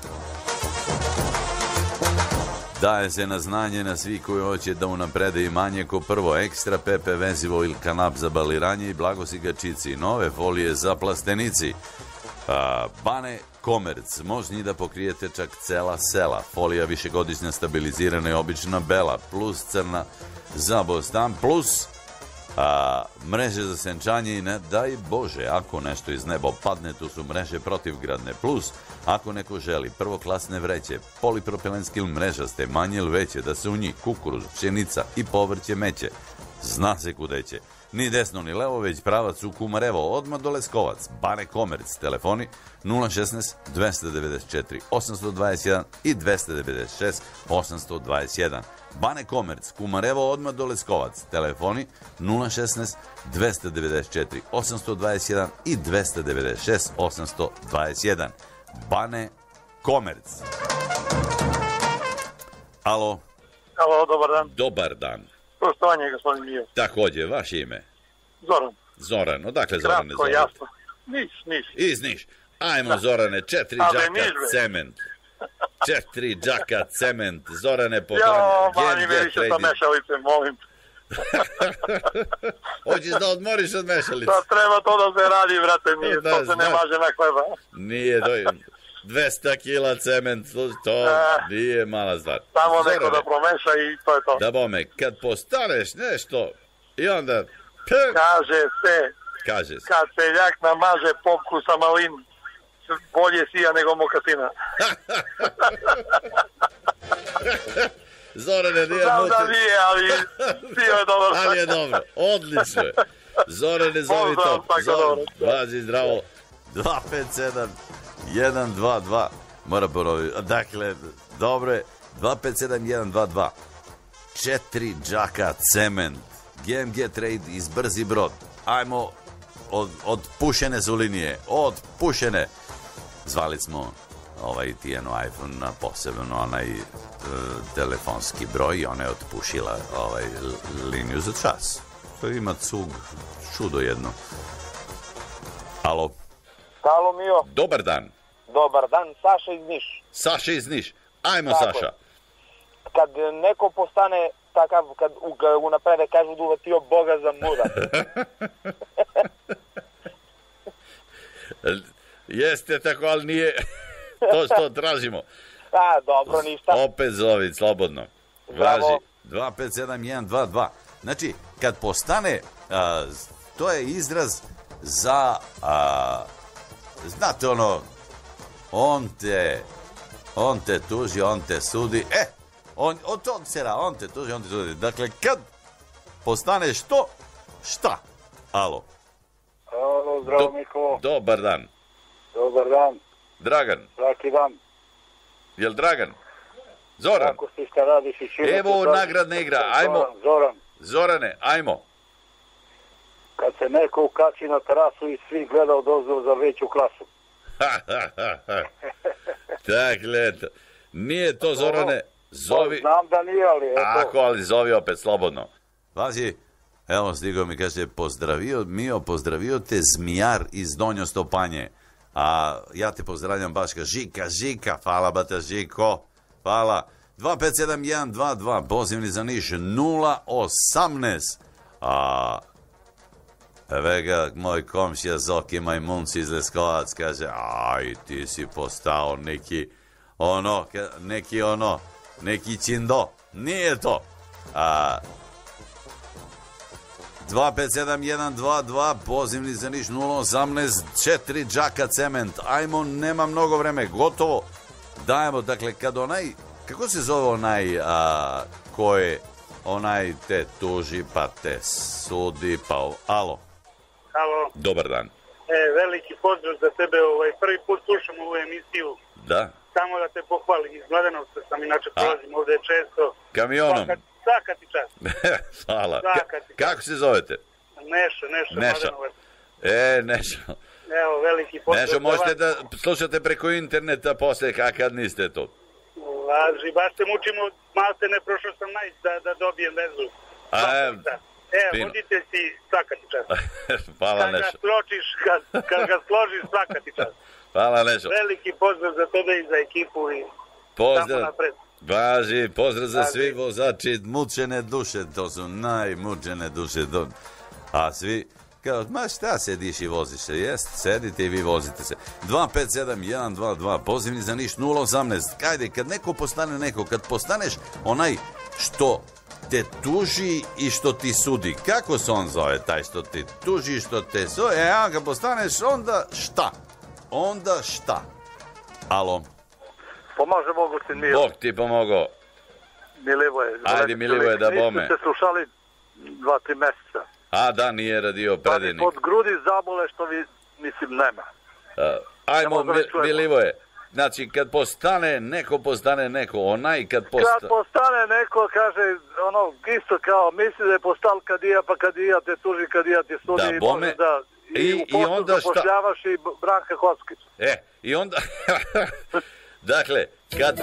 Daje se na znanje na svi koji hoće da unaprede imanje ko prvo ekstra pepe, vezivo ili kanap za baliranje i blagosigačici, nove folije za plastenici. A, Bane Komerc, moćni da pokrijete čak cela sela, folija višegodišnja stabilizirana i obična bela, plus crna za bostan, plus a, mreže za senčanje i ne daj Bože, ako nešto iz neba padne, tu su mreže protivgradne, plus ako neko želi prvoklasne vreće, polipropilenske ili mrežaste, manje ili veće, da se u njih kukuruz, pšenica i povrće meće, zna se kudeće. Ni desno ni levo, već pravac u Kumarevo, odmah do Leskovac. Bane Komerc, telefoni nula šesnaest dvesta devedeset četiri osamsto dvadeset jedan i dvesta devedeset šest osamsto dvadeset jedan. Bane Komerc, Kumarevo, odmah do Leskovac, telefoni nula šesnaest dvesta devedeset četiri osamsto dvadeset jedan i dvesta devedeset šest osamsto dvadeset jedan. Bane Komerc. Alo. Alo, dobar dan. Dobar dan. Poštovanje, gospodin Mio. Takođe, vaše ime? Zoran. Zoran, odakle Zorane Kratko, zovete? jasno. Niš, Niš. Iz Niš. Ajmo, da. Zorane, četiri Ale džaka Niš, cement. Četiri džaka cement. Zorane, po Jo, mani, više sa mešalice, molim. Hoćeš da odmoriš od mešalice? Da treba to da se radi, vrate, nije, da, to se ne maže na hleba. Nije, to dvesta kila cement, to a, nije mala stvar. Samo Zorane, neko da promeša i to je to. Da bome, kad postaneš nešto i onda... Kaže se, Kaže se. Kad seljak namaže popku sa malin, bolje sija nego mokasina. Zorane, nije Znam mutim. da nije, ali sio je dobro. Ali je dobro, odlično je. Zorane, zovi to. Zoran, vazi zdravo. dva pet sedam jedan dva dva. Mora ponoviti. Dakle, dobro je. dva pet sedam jedan dva dva. Četiri džaka cement. G M G Trade iz Brzi Brod. Ajmo, od, odpušene su linije. Odpušene. Zvali smo ovaj Tijenu iPhone na posebno onaj e, telefonski broj i ona je otpušila ovaj liniju za čas. To ima cug, čudo jedno. Alo. Halo, Mio. Dobar dan. Dobar dan, Saša iz Niš. Saša iz Niš. Ajmo, Tako. Saša. Kad neko postane takav, kad ga unaprede kažu da uvatio Boga za muda. Jeste tako, ali nije to što tražimo. A, dobro, ništa. Opet zovi, slobodno. Važi. dva pet sedam jedan dva dva. Znači, kad postane, a, to je izraz za, a, znate ono, on te, on te tuži, on te sudi, e, on, od tog sera, on te tuži, on te sudi. Dakle, kad postane što, šta? Alo. Alo, zdravo, Do, Miko. Dobar dan. Dobar dan. Dragan. Svaki dan. Jel Dragan? Zoran. Kako si šta radiš i čime? Evo nagradna igra, ajmo. Zoran, Zoran. Zorane, ajmo. Kad se neko ukači na terasu i svi gleda od ozdo za veću klasu. Dakle, nije to, Zorane, zovi... Znam da nije, ali eto. Ako, ali zovi opet slobodno. Vazi, Evo, stigao mi, kaže, pozdravio, Mio, pozdravio te Zmijar iz Donjo Stopanje. A ja te pozdravljam, Baška. Žika, Žika, hvala, bata Žiko, hvala. dva pet sedam jedan dva dva, pozivni za Niš, nula osamnaest. A, evo ga, moj komšija Zoki Majmunci iz Leskovac, kaže, aj, ti si postao neki, ono, neki ono, neki čindo. Nije to. A, dva pet sedam jedan dva dva, pozivni za Niš, nula osamnaest, četiri džaka cement. Ajmo, nema mnogo vreme, gotovo. Dajemo, dakle, kad onaj, kako se zove onaj a, koje, onaj te tuži, pa te sudi, pa... Alo. Alo. Dobar dan. E, veliki pozdrav za tebe, ovaj, prvi put slušam ovu emisiju. Da. Samo da te pohvalim, iz Mladenovca sam, inače prolazim ovde često. Kamionom. Svaka, svaka ti čast. Hvala. Svaka ti Kako se zovete? Nešo, Nešo, Nešo. Mladenovac. E, Nešo. Evo, veliki pozdrav. Nešo, možete da slušate preko interneta posle, a kad niste to? Laži, baš se mučimo, malo se ne prošao sam najć da, da dobijem vezu. A, e, vodite si, svaka ti čast. Hvala, kad Nešo. Ga složiš, kad, kad ga složiš, svaka ti čast. Hvala, Nešo. Veliki pozdrav za tebe i za ekipu i pozdrav. tamo napred. Važi, pozdrav za svi vozači, mučene duše, to su najmučene duše. Do... A svi, kao, ma šta sediš i voziš se, jest, sedite i vi vozite se. dva pet sedam jedan dva dva, pozivni za Niš, nula osamnaest. Kajde, kad neko postane neko, kad postaneš onaj što te tuži i što ti sudi, kako se on zove, taj što ti tuži i što te sudi, e, a kad postaneš, onda šta? Onda šta? Alo? Pomaže mogu ti Mio. Bog ti pomogao. Milivoje. Ajde, Milivoje, da bome. Niste slušali dva, tri meseca. A, da, nije radio predivnik. Pa mi pod grudi zabole što vi, mislim, nema. Uh, ajmo, mi, Milivoje. Znači, kad postane neko, postane neko. Onaj kad postane... Kad postane neko, kaže, ono, isto kao, misli da je postal kadija, pa kadija te tuži, kadija ti sudi. Da, i bome... može da... I, I, u i onda šta? zapošljavaš i Branka Kockić. E, i onda... dakle, kad...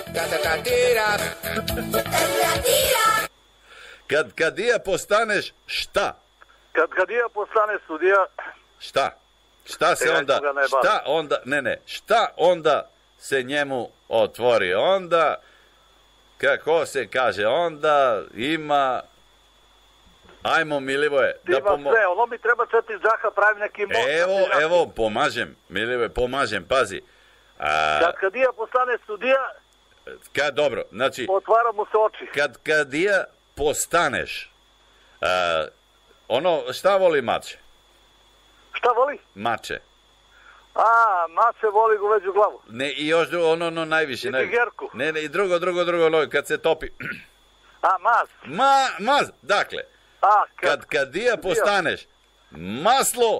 Kad kadija postaneš, šta? Kad kadija postane sudija... Šta? Šta se onda... Šta onda... Ne, ne. Šta onda se njemu otvori? Onda... Kako se kaže? Onda ima... Ajmo, Milivoje. Da pomo... sve, ono mi treba četiri džaka, pravi neki most. Evo, evo, pomažem, Milivoje, pomažem, pazi. A... Kad kadija postane sudija... Kad, dobro, znači... Otvara mu se oči. Kad kadija postaneš... A, ono, šta voli mače? Šta voli? Mače. A, mače voli goveđu glavu. Ne, i još drugo, ono, ono, najviše. I tigerku. Ne, ne, i drugo, drugo, drugo, no, kad se topi. A, maz. Ma, maz, dakle... A, kad, kad kadija postaneš maslo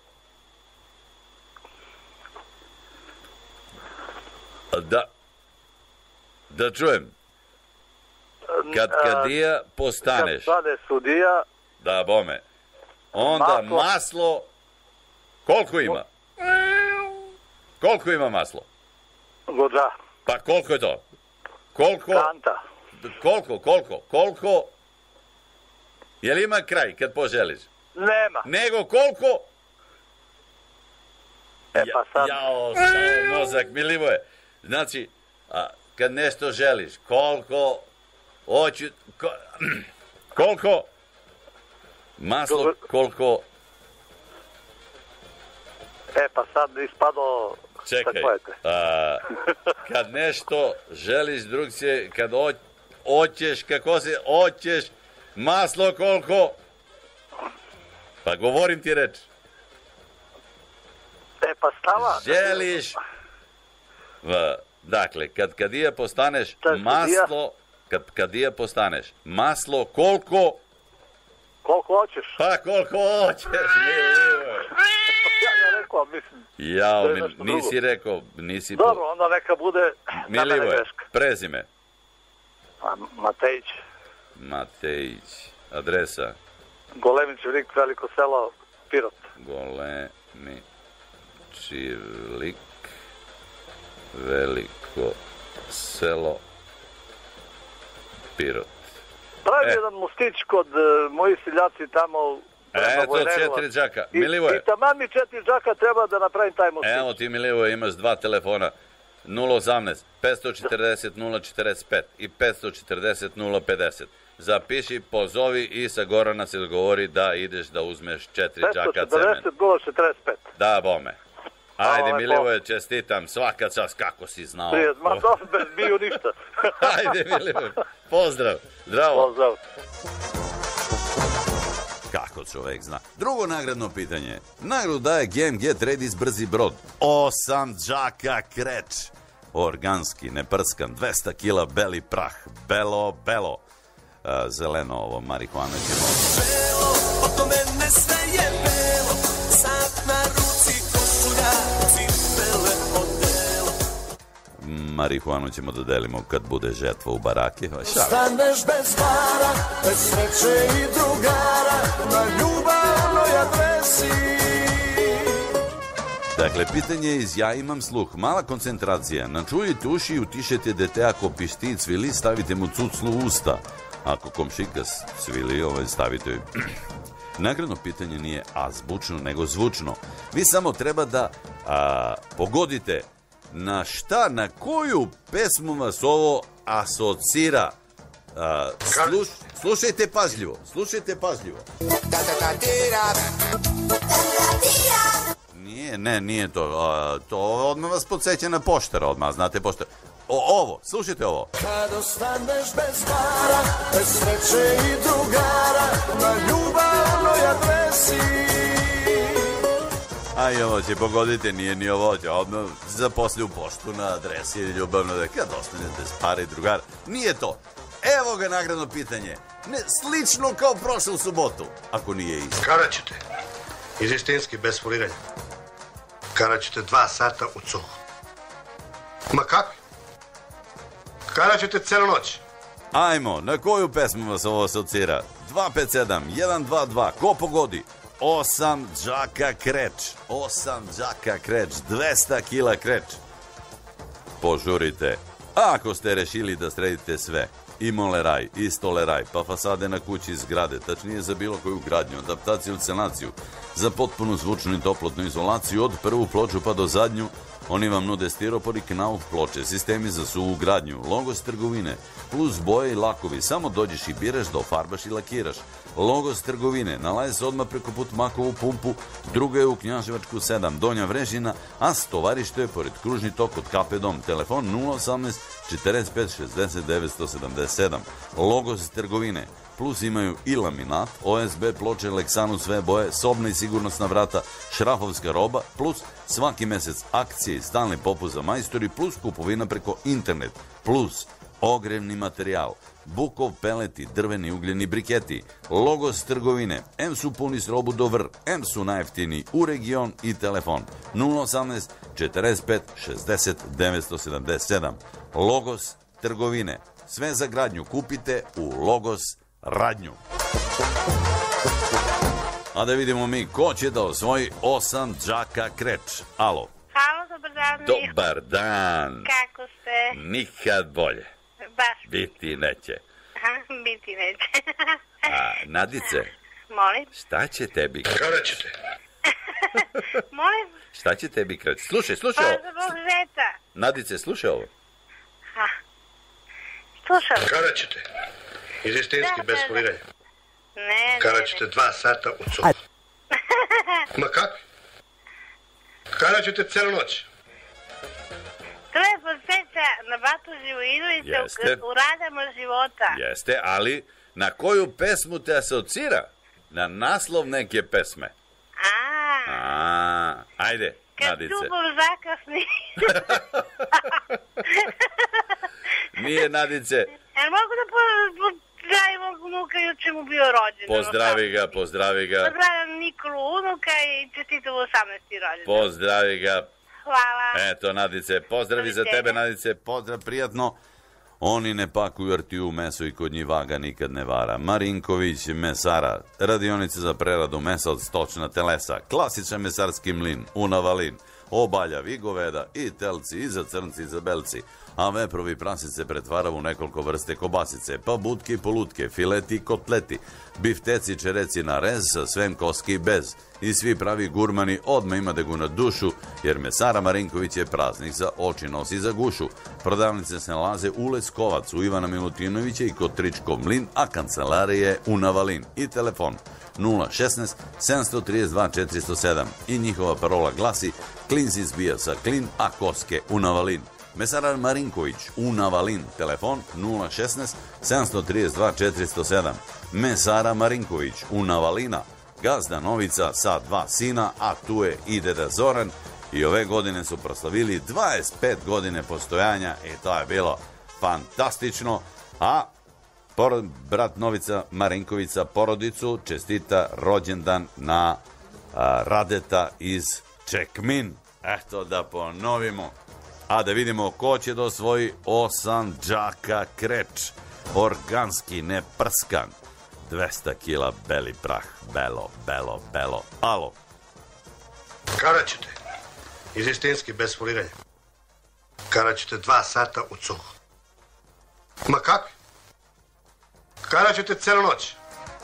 da da čujem kad kadija postaneš kad stane sudija da bome onda maslo, maslo koliko ima koliko ima maslo gođa pa koliko je to koliko kanta koliko koliko koliko Jel ima kraj kad poželiš? Nema. Nego koliko? E pa sad... Jao, stao mozak, Milivoje. Znači, a, kad nešto želiš, koliko... Hoću... Ko, koliko... Maslo, koliko... E pa sad ispado... Čekaj, a, kad nešto želiš drugčije, kad o, hoćeš, kako se... Hoćeš... Maslo koliko? Pa govorim ti reč. E pa stava. Želiš. Dakle, kad kadija postaneš maslo, kad kadija postaneš maslo koliko? Koliko hoćeš? Pa koliko hoćeš. Ja ne rekao, mislim. Jao, nisi rekao, nisi... Dobro, onda neka bude... Milivoje, prezime. Matejić. Matejić. Adresa? Golemićevlik, Veliko selo, Pirot. Golemićevlik, Veliko selo, Pirot. Pravi E. jedan mostić kod uh, moji seljaci tamo. Eto, četiri džaka. I, Milivoje. I taman mi četiri džaka treba da napravim taj mostić. Evo ti, Milivoje, imaš dva telefona. nula osamnaest petsto četrdeset nula četrdeset pet i petsto četrdeset nula pedeset. Zapiši, pozovi i sa Gorana se dogovori da ideš da uzmeš četiri džaka petsto četrdeset nula četrdeset pet. Da, bome. Ajde, Hvala, Milivoje, čestitam. Svaka čast, kako si znao. Prijet, ma dobro, bez bio ništa. Ajde, Milivoje, pozdrav. Zdravo. Pozdrav. Kako čovek zna. Drugo nagradno pitanje. Nagradu daje G M G Tradis Brzi brod. Osam džaka kreč. Organski, neprskan, dvesta kila beli prah. Belo, belo. A, zeleno ovo, marihuana ćemo. Belo, oko mene sve je belo. Sat na ruci, košulja, cipele, odelo. Marihuanu ćemo da delimo kad bude žetva u barake. Staneš bez para, bez sreće i drugara, na ljubavnoj adresi. Dakle, pitanje je iz Ja imam sluh. Mala koncentracija. Načujete uši i utišete dete ako pišti cvili, stavite mu cuclu u usta. Ako komšika cvili, ovaj, stavite... Nagradno pitanje nije azbučno, nego zvučno. Vi samo treba da a, pogodite na šta, na koju pesmu vas ovo asocira. A, sluš, slušajte pažljivo, slušajte pažljivo. Nije, ne, nije to. A, to odmah vas podsjeća na Poštara, odmah, znate Poštara. O, ovo, slušajte ovo. Kad ostaneš bez para, bez sreće i drugara, na ljubavnoj adresi. A i ovo će pogoditi, nije ni ovo, će odmah zaposli u poštu na adresi ljubavno da kad ostanete bez para i drugara. Nije to. Evo ga nagradno pitanje. Ne, slično kao prošlu subotu, ako nije isto. Kada ćete? Iz istinski, bez foliranja. Kada ćete dva sata u cuhu. Ma kako? Kada ćete celu noć? Ajmo, na koju pesmu vas ovo asocira? dva pet sedam jedan dva dva, ko pogodi? Osam džaka kreč. Osam džaka kreč. dvesta kila kreč. Požurite. Ako ste rešili da sredite sve, i moleraj, i stoleraj, pa fasade na kući i zgrade, tačnije za bilo koju gradnju, adaptaciju, sanaciju, za potpunu zvučnu i toplotnu izolaciju, od prvu ploču pa do zadnju, oni vam nude stiropor i knauf ploče, sistemi za suvu gradnju, Logos trgovine, plus boje i lakovi. Samo dođeš i biraš da ofarbaš i lakiraš. Logos trgovine, nalazi se odmah preko put Makovu pumpu, druga je u Knjaževačku sedam, Donja Vrežina, a stovarište je pored kružni tok od Kape Dom. Telefon nula osamnaest četrdeset pet šezdeset devet sedamdeset sedam. Logos trgovine, plus imaju i laminat, O S B ploče, Lexanu sve boje, sobna i sigurnosna vrata, šrafovska roba, plus svaki mesec akcije i stalni popust za majstori, plus kupovina preko internet, plus ogrevni materijal, bukov peleti, drveni ugljeni briketi. Logos trgovine, em su puni s robu do vr, em su najjeftiniji u region i telefon nula osamnaest četrdeset pet šezdeset devet sedamdeset sedam. Logos trgovine, sve za gradnju kupite u Logos radnju. A da vidimo mi ko će da osvoji osam džaka kreč. Alo. Halo, dobar dan. Dobar dan. Kako ste? Nikad bolje. Baš. Biti neće. Aha, biti neće. A, Nadice, Molim? šta će tebi kreč? Kada ćete? Molim? Šta će tebi kreč? Slušaj, slušaj ovo. Pa za Bog žeta. Nadice, slušaj ovo. Ha. Slušam. Kada ćete? Iz istinski, Da, bez da, da. foliranja. Ne, Kada ne, ćete dva sata u cuhu. Ma kako? Kada ćete celu noć? To je podsjeća na Batu Živojinovića Jeste. u radama života. Jeste, ali na koju pesmu te asocira? Na naslov neke pesme. A, A, ajde, kad Nadice. ljubom zakasni. Nije, Nadice. Jel mogu da pozdravim mog unuka, juče mu bio rođendan? Pozdravi ga, pozdravi ga. Pozdravljam Nikolu unuka i čestitam osamnaesti rođendan. Pozdravi ga. Hvala. Eto, Nadice, pozdravi za tebe, Nadice, pozdrav, prijatno. Oni ne pakuju rtiju meso i kod njih vaga nikad ne vara. Marinković, mesara, radionice za preradu mesa od stočna telesa, klasičan mesarski mlin, unavalin, obaljavi, goveda i telci, i za crnci, i za belci, a veprovi prasice pretvaraju u nekoliko vrste kobasice, pa budke i polutke, fileti i kotleti, bifteci, čereci na rez, sa svem koski bez. I svi pravi gurmani odmah imate go na dušu, jer mesara Marinković je praznik za oči, nosi za gušu. Prodavnice se nalaze u Leskovac, u Ivana Milutinovića i kod Tričkov mlin, a kancelarije je u Navalin. I telefon nula šesnaest sedam tri dva četiri zero sedam. I njihova parola glasi: klin se izbija sa klin, a koske u Navalin. Mesara Marinković u Navalin, telefon nula šesnaest sedam tri dva četiri zero sedam. Mesara Marinković u Navalina, gazda Novica sa dva sina, a tu je i deda Zoran, i ove godine su proslavili dvadeset pet godine postojanja i to je bilo fantastično. A porod, brat Novica Marinkovića porodicu čestita rođendan na a, Radeta iz Čekmin. Eto, da ponovimo. A da vidimo ko će da osvoji osam džaka kreč. Organski, ne prskan. dvesta kila beli prah. Belo, belo, belo. Alo. Kada ćete? Izistinski, bez foliranja. Kada ćete dva sata u cuhu. Ma kakvi? Kada ćete celu noć?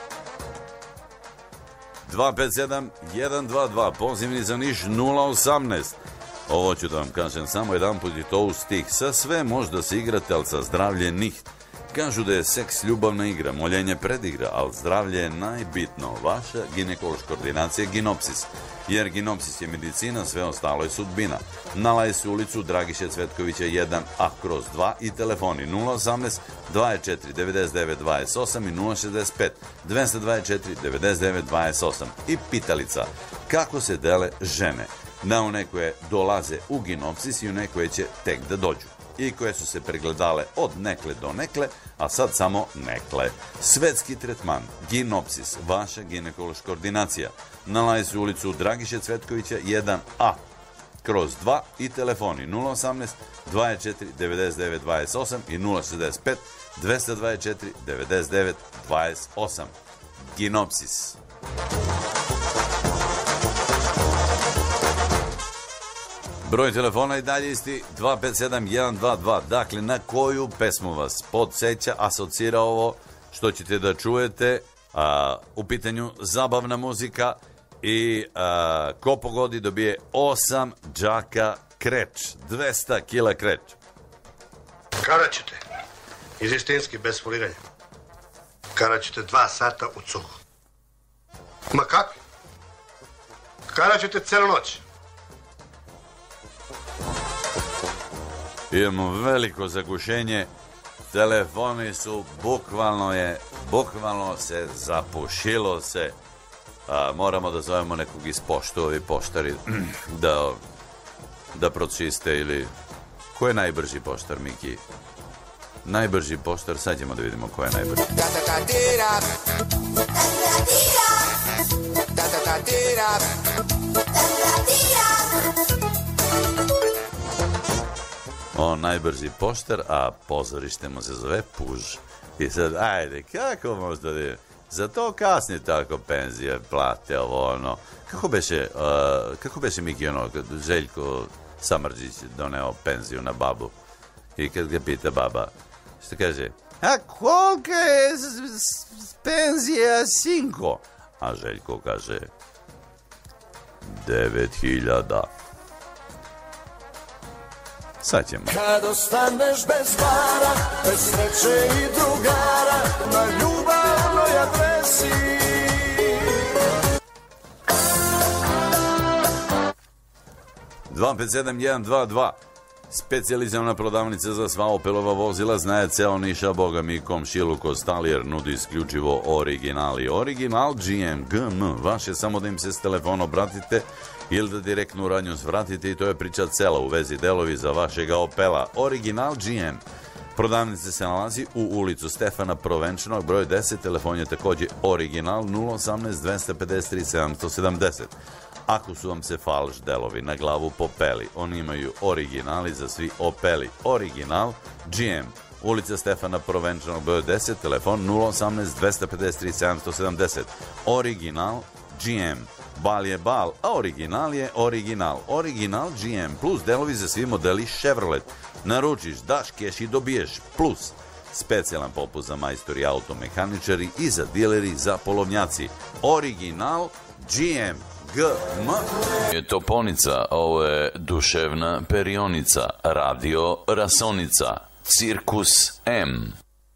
dva pet sedam jedan dva dva, pozivni za Niš nula osamnaest. Ovo ću da vam kažem samo jedan put i to u stih. Sa sve možda se igrate, ali sa zdravlje niht. Kažu da je seks ljubavna igra, moljenje predigra, ali zdravlje je najbitno. Vaša ginekološka ordinacija je Ginopsis. Jer Ginopsis je medicina, sve ostalo je sudbina. Nalazi se u ulicu Dragiše Cvetkovića jedan A kroz dva i telefoni nula osamnaest dvadeset četiri devedeset devet dvadeset osam i nula šezdeset pet dvesta dvadeset četiri devedeset devet dvadeset osam. I pitalica, kako se dele žene? Na one koje dolaze u Ginopsis i one koje će tek da dođu. I koje su se pregledale od nekle do nekle, a sad samo nekle. Svetski tretman, Ginopsis, vaša ginekološka ordinacija. Nalazi se u ulicu Dragiše Cvetkovića jedan A kroz dva i telefoni nula osamnaest dvadeset četiri devedeset devet dvadeset osam i nula šezdeset pet dvesta dvadeset četiri devedeset devet dvadeset osam. Ginopsis. Broj telefona i dalje isti dva pet sedam jedan dva dva. Dakle, na koju pesmu vas podsjeća, asocira ovo što ćete da čujete? A, u pitanju zabavna muzika i a, ko pogodi dobije osam džaka kreč, dvesta kila kreč. Kada ćete? Izistinski, bez foliranja. Kada ćete dva sata u cuhu. Ma kakvi? Kada ćete celu noć? Imamo veliko zagušenje, telefoni su bukvalno je, bukvalno se zapušilo se. A, moramo da zovemo nekog iz poštu, ovi poštari, da, da pročiste ili... Ko je najbrži poštar, Miki? Najbrži poštar, sad ćemo da vidimo ko je najbrži. On najbrži poštar, a pozorište mu se zove Puž. I sad, ajde, kako možda da je... Za to kasnije tako penzije, plate, ovo, ono... Kako beše, uh, kako beše Miki, ono, Željko Samardžić doneo penziju na babu? I kad ga pita baba, što kaže? A kolika je penzija, sinko? A Željko kaže... Devet hiljada. Sad ćemo. Kad ostaneš bez para, bez sreće i drugara, na ljubavnoj adresi. dva pet sedam jedan dva dva. Specijalizovana prodavnica za sva Opelova vozila, znaje ceo Niša, boga mi komšilu Kostalijer nudi isključivo originali. Original G M, G M, vaše samo da im se s telefona obratite ili da direktno u radnju svratite i to je priča cela u vezi delovi za vašega Opela. Original G M. Prodavnica se nalazi u ulicu Stefana Provenčanog, broj deset, telefon je takođe original nula osamnaest dvesta pedeset tri sedamsto sedamdeset. Ako su vam se falš delovi na glavu popeli, oni imaju originali za svi Opeli. Original G M. Ulica Stefana Provenčanog, broj deset, telefon nula osamnaest dvesta pedeset tri sedamsto sedamdeset. Original G M. Bal je bal, a original je original. Original G M plus, delovi za svi modeli Chevrolet. Naručiš, daš keš i dobiješ plus. Specijalan popust za majstori automehaničari i za dileri za polovnjaci. Original G M G M. Je toponica, ovo je duševna perionica, radio Rasonica, Cirkus M.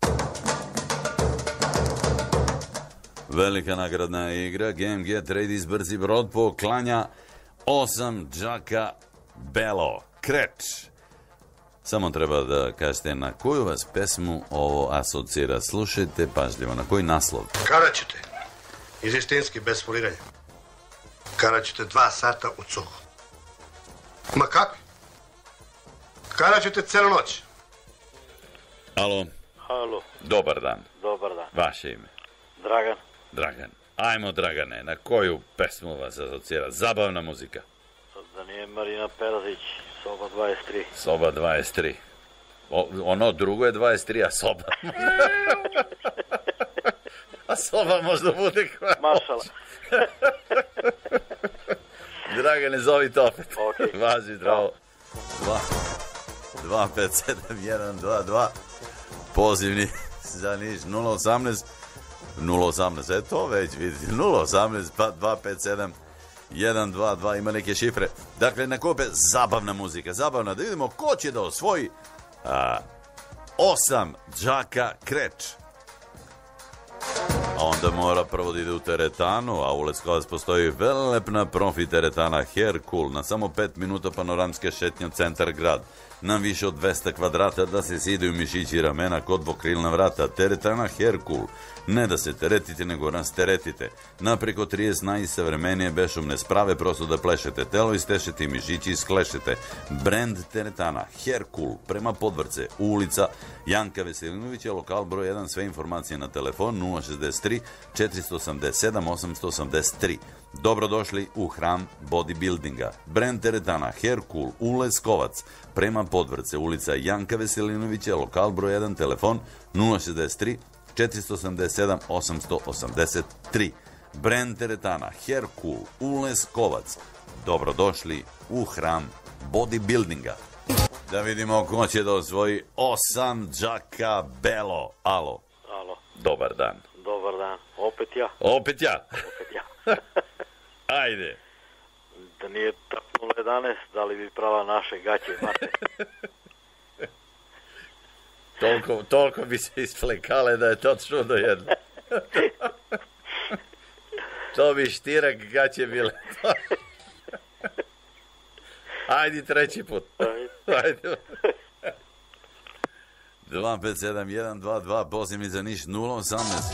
Velika nagradna igra, G M G Tradis Brzi Brod poklanja osam džaka Belo. Kreč. Samo treba da kažete na koju vas pesmu ovo asocira. Slušajte pažljivo, na koji naslov? Karaćete, izistinski, bez foliranja. Karaćete dva sata u cugu. Ma kakvi? Karaćete celu noć. Alo. Alo. Dobar dan. Dobar dan. Vaše ime? Dragan. Dragan. Ajmo, Dragane, na koju pesmu vas asocira? Zabavna muzika. Da nije Marina Perazić, soba dvadeset tri. Soba dvadeset tri. O, ono drugo je dvadeset tri, a soba... a soba možda bude koja... Maršala. Dragane, zovite opet. Okay. Važi, zdravo. Dva. Dva, pet, sedam, jedan, dva, dva. Pozivni za Niš, nula osamnaest, nula osamnaest, eto već vidite, nula osamnaest, dva, pet, sedam, jedan, dva, dva, ima neke šifre. Dakle, na kope, zabavna muzika, zabavna, da vidimo ko će da osvoji a, osam džaka Kreč. A onda mora prvo da ide u teretanu, a u Leskovac postoji velepna profi teretana Herkul, na samo pet minuta panoramske šetnje od centar grad, na više od dvesta kvadrata da se sidaju mišići i ramena kod dvokrilna vrata. Teretana Herkul, ne da se teretite, nego rasteretite. Na preko trideset najsavremenije bešumne sprave, prosto da plešete telo, istešete i mišići isklešete. Brand teretana Herkul, prema Podvrce, ulica Janka Veselinovića, lokal broj jedan, sve informacije na telefon nula šezdeset tri četiristo osamdeset sedam osamsto osamdeset tri. Dobrodošli u hram bodybuildinga. Brand teretana Herkul u Leskovac, prema Podvrce, ulica Janka Veselinovića, lokal broj jedan, telefon nula šezdeset tri četiristo osamdeset sedam osamsto osamdeset tri. Brand teretana Herkul u Leskovac. Dobrodošli u hram bodybuildinga. Da vidimo ko će da osvoji osam džaka Belo. Alo. Alo. Dobar dan. Dobar dan. Opet ja. Opet ja. Opet ja. Ajde. Da nije tapnulo jedanaest, da li bi prava naše gaće mate? toliko, toliko bi se isflekale da je to čudo jedno. To bi štirak gaće bile. Ajde treći put. Ajde. dva pet sedam jedan dva dva, pozivni za Niš nula osamnaest.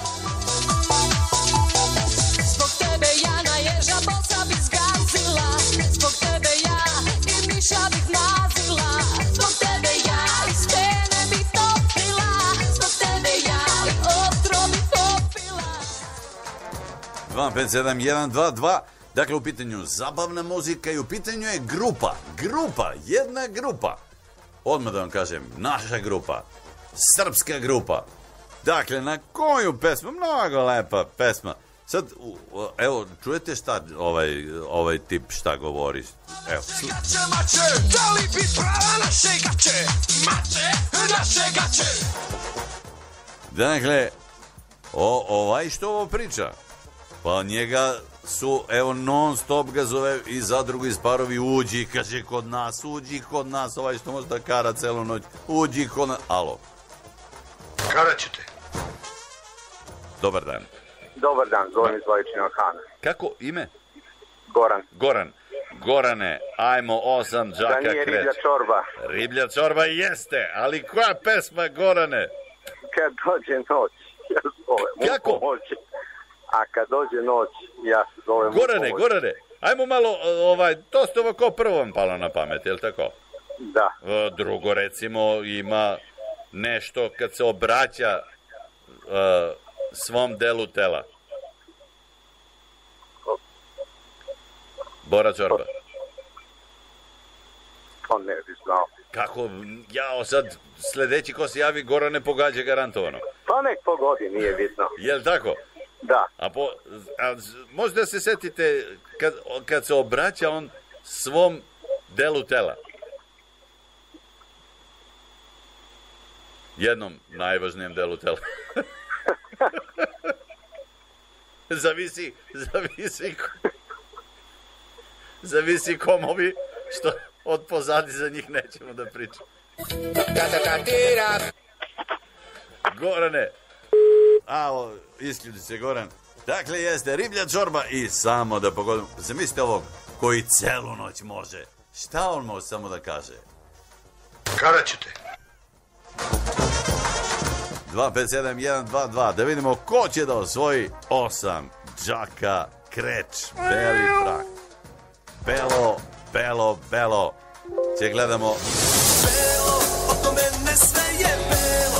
Zbog tebe ja na ježa bosa bi zgazila, zbog tebe ja i miša bih nazila, zbog tebe ja iz pene bi topila, zbog tebe ja otro bi popila. dva pet sedam jedan dva dva. Dakle, u pitanju zabavna muzika i u pitanju je grupa. Grupa, jedna grupa. Odmah da vam kažem, naša grupa. Srpska grupa. Dakle, na koju pesmu? Mnogo lepa pesma. Sad, evo, čujete šta ovaj, ovaj tip šta govori? Evo. Gaće, mače, da li bi prava naše gaće? Mače, naše gaće. Dakle, o, ovaj što ovo priča? Pa njega su, evo, non stop ga zove i zadrugu iz Parovi, uđi, kaže, kod nas, uđi kod nas, ovaj što može da kara celu noć, uđi kod nas. Alo. Karaćete. Dobar dan. Dobar dan, Goran iz Vladičinog Hana. Kako ime? Goran. Goran. Gorane, ajmo osam džaka Kreč. Da nije riblja čorba. Riblja čorba jeste, ali koja pesma, Gorane? Kad dođe noć, ja zovem. Kako? Pomoći. A kad dođe noć, ja se zovem. Gorane, Gorane, ajmo malo, ovaj, to ste ovo ko prvo vam palo na pamet, je li tako? Da. Drugo, recimo, ima nešto kad se obraća uh, svom delu tela. Bora čorba. To ne bi znao. Kako, jao, sad sledeći ko se javi, Gorane pogađa garantovano. Pa nek pogodi, nije bitno. Jel tako? Da. A, po, a možda se setite kad, kad se obraća on svom delu tela. Jednom najvažnijem delu tela. zavisi, zavisi, zavisi komovi, što od pozadi za njih nećemo da pričamo. Gorane, a isključi se Goran. Dakle, jeste riblja čorba i samo da pogodimo. Zamislite ovog koji celu noć može. Šta on može samo da kaže? Kada ćete? dva pet sedam jedan dva dva. Da vidimo ko će da osvoji osam džaka kreč. Beli prak. Belo, belo, belo. Če gledamo. Belo, oko mene sve je belo.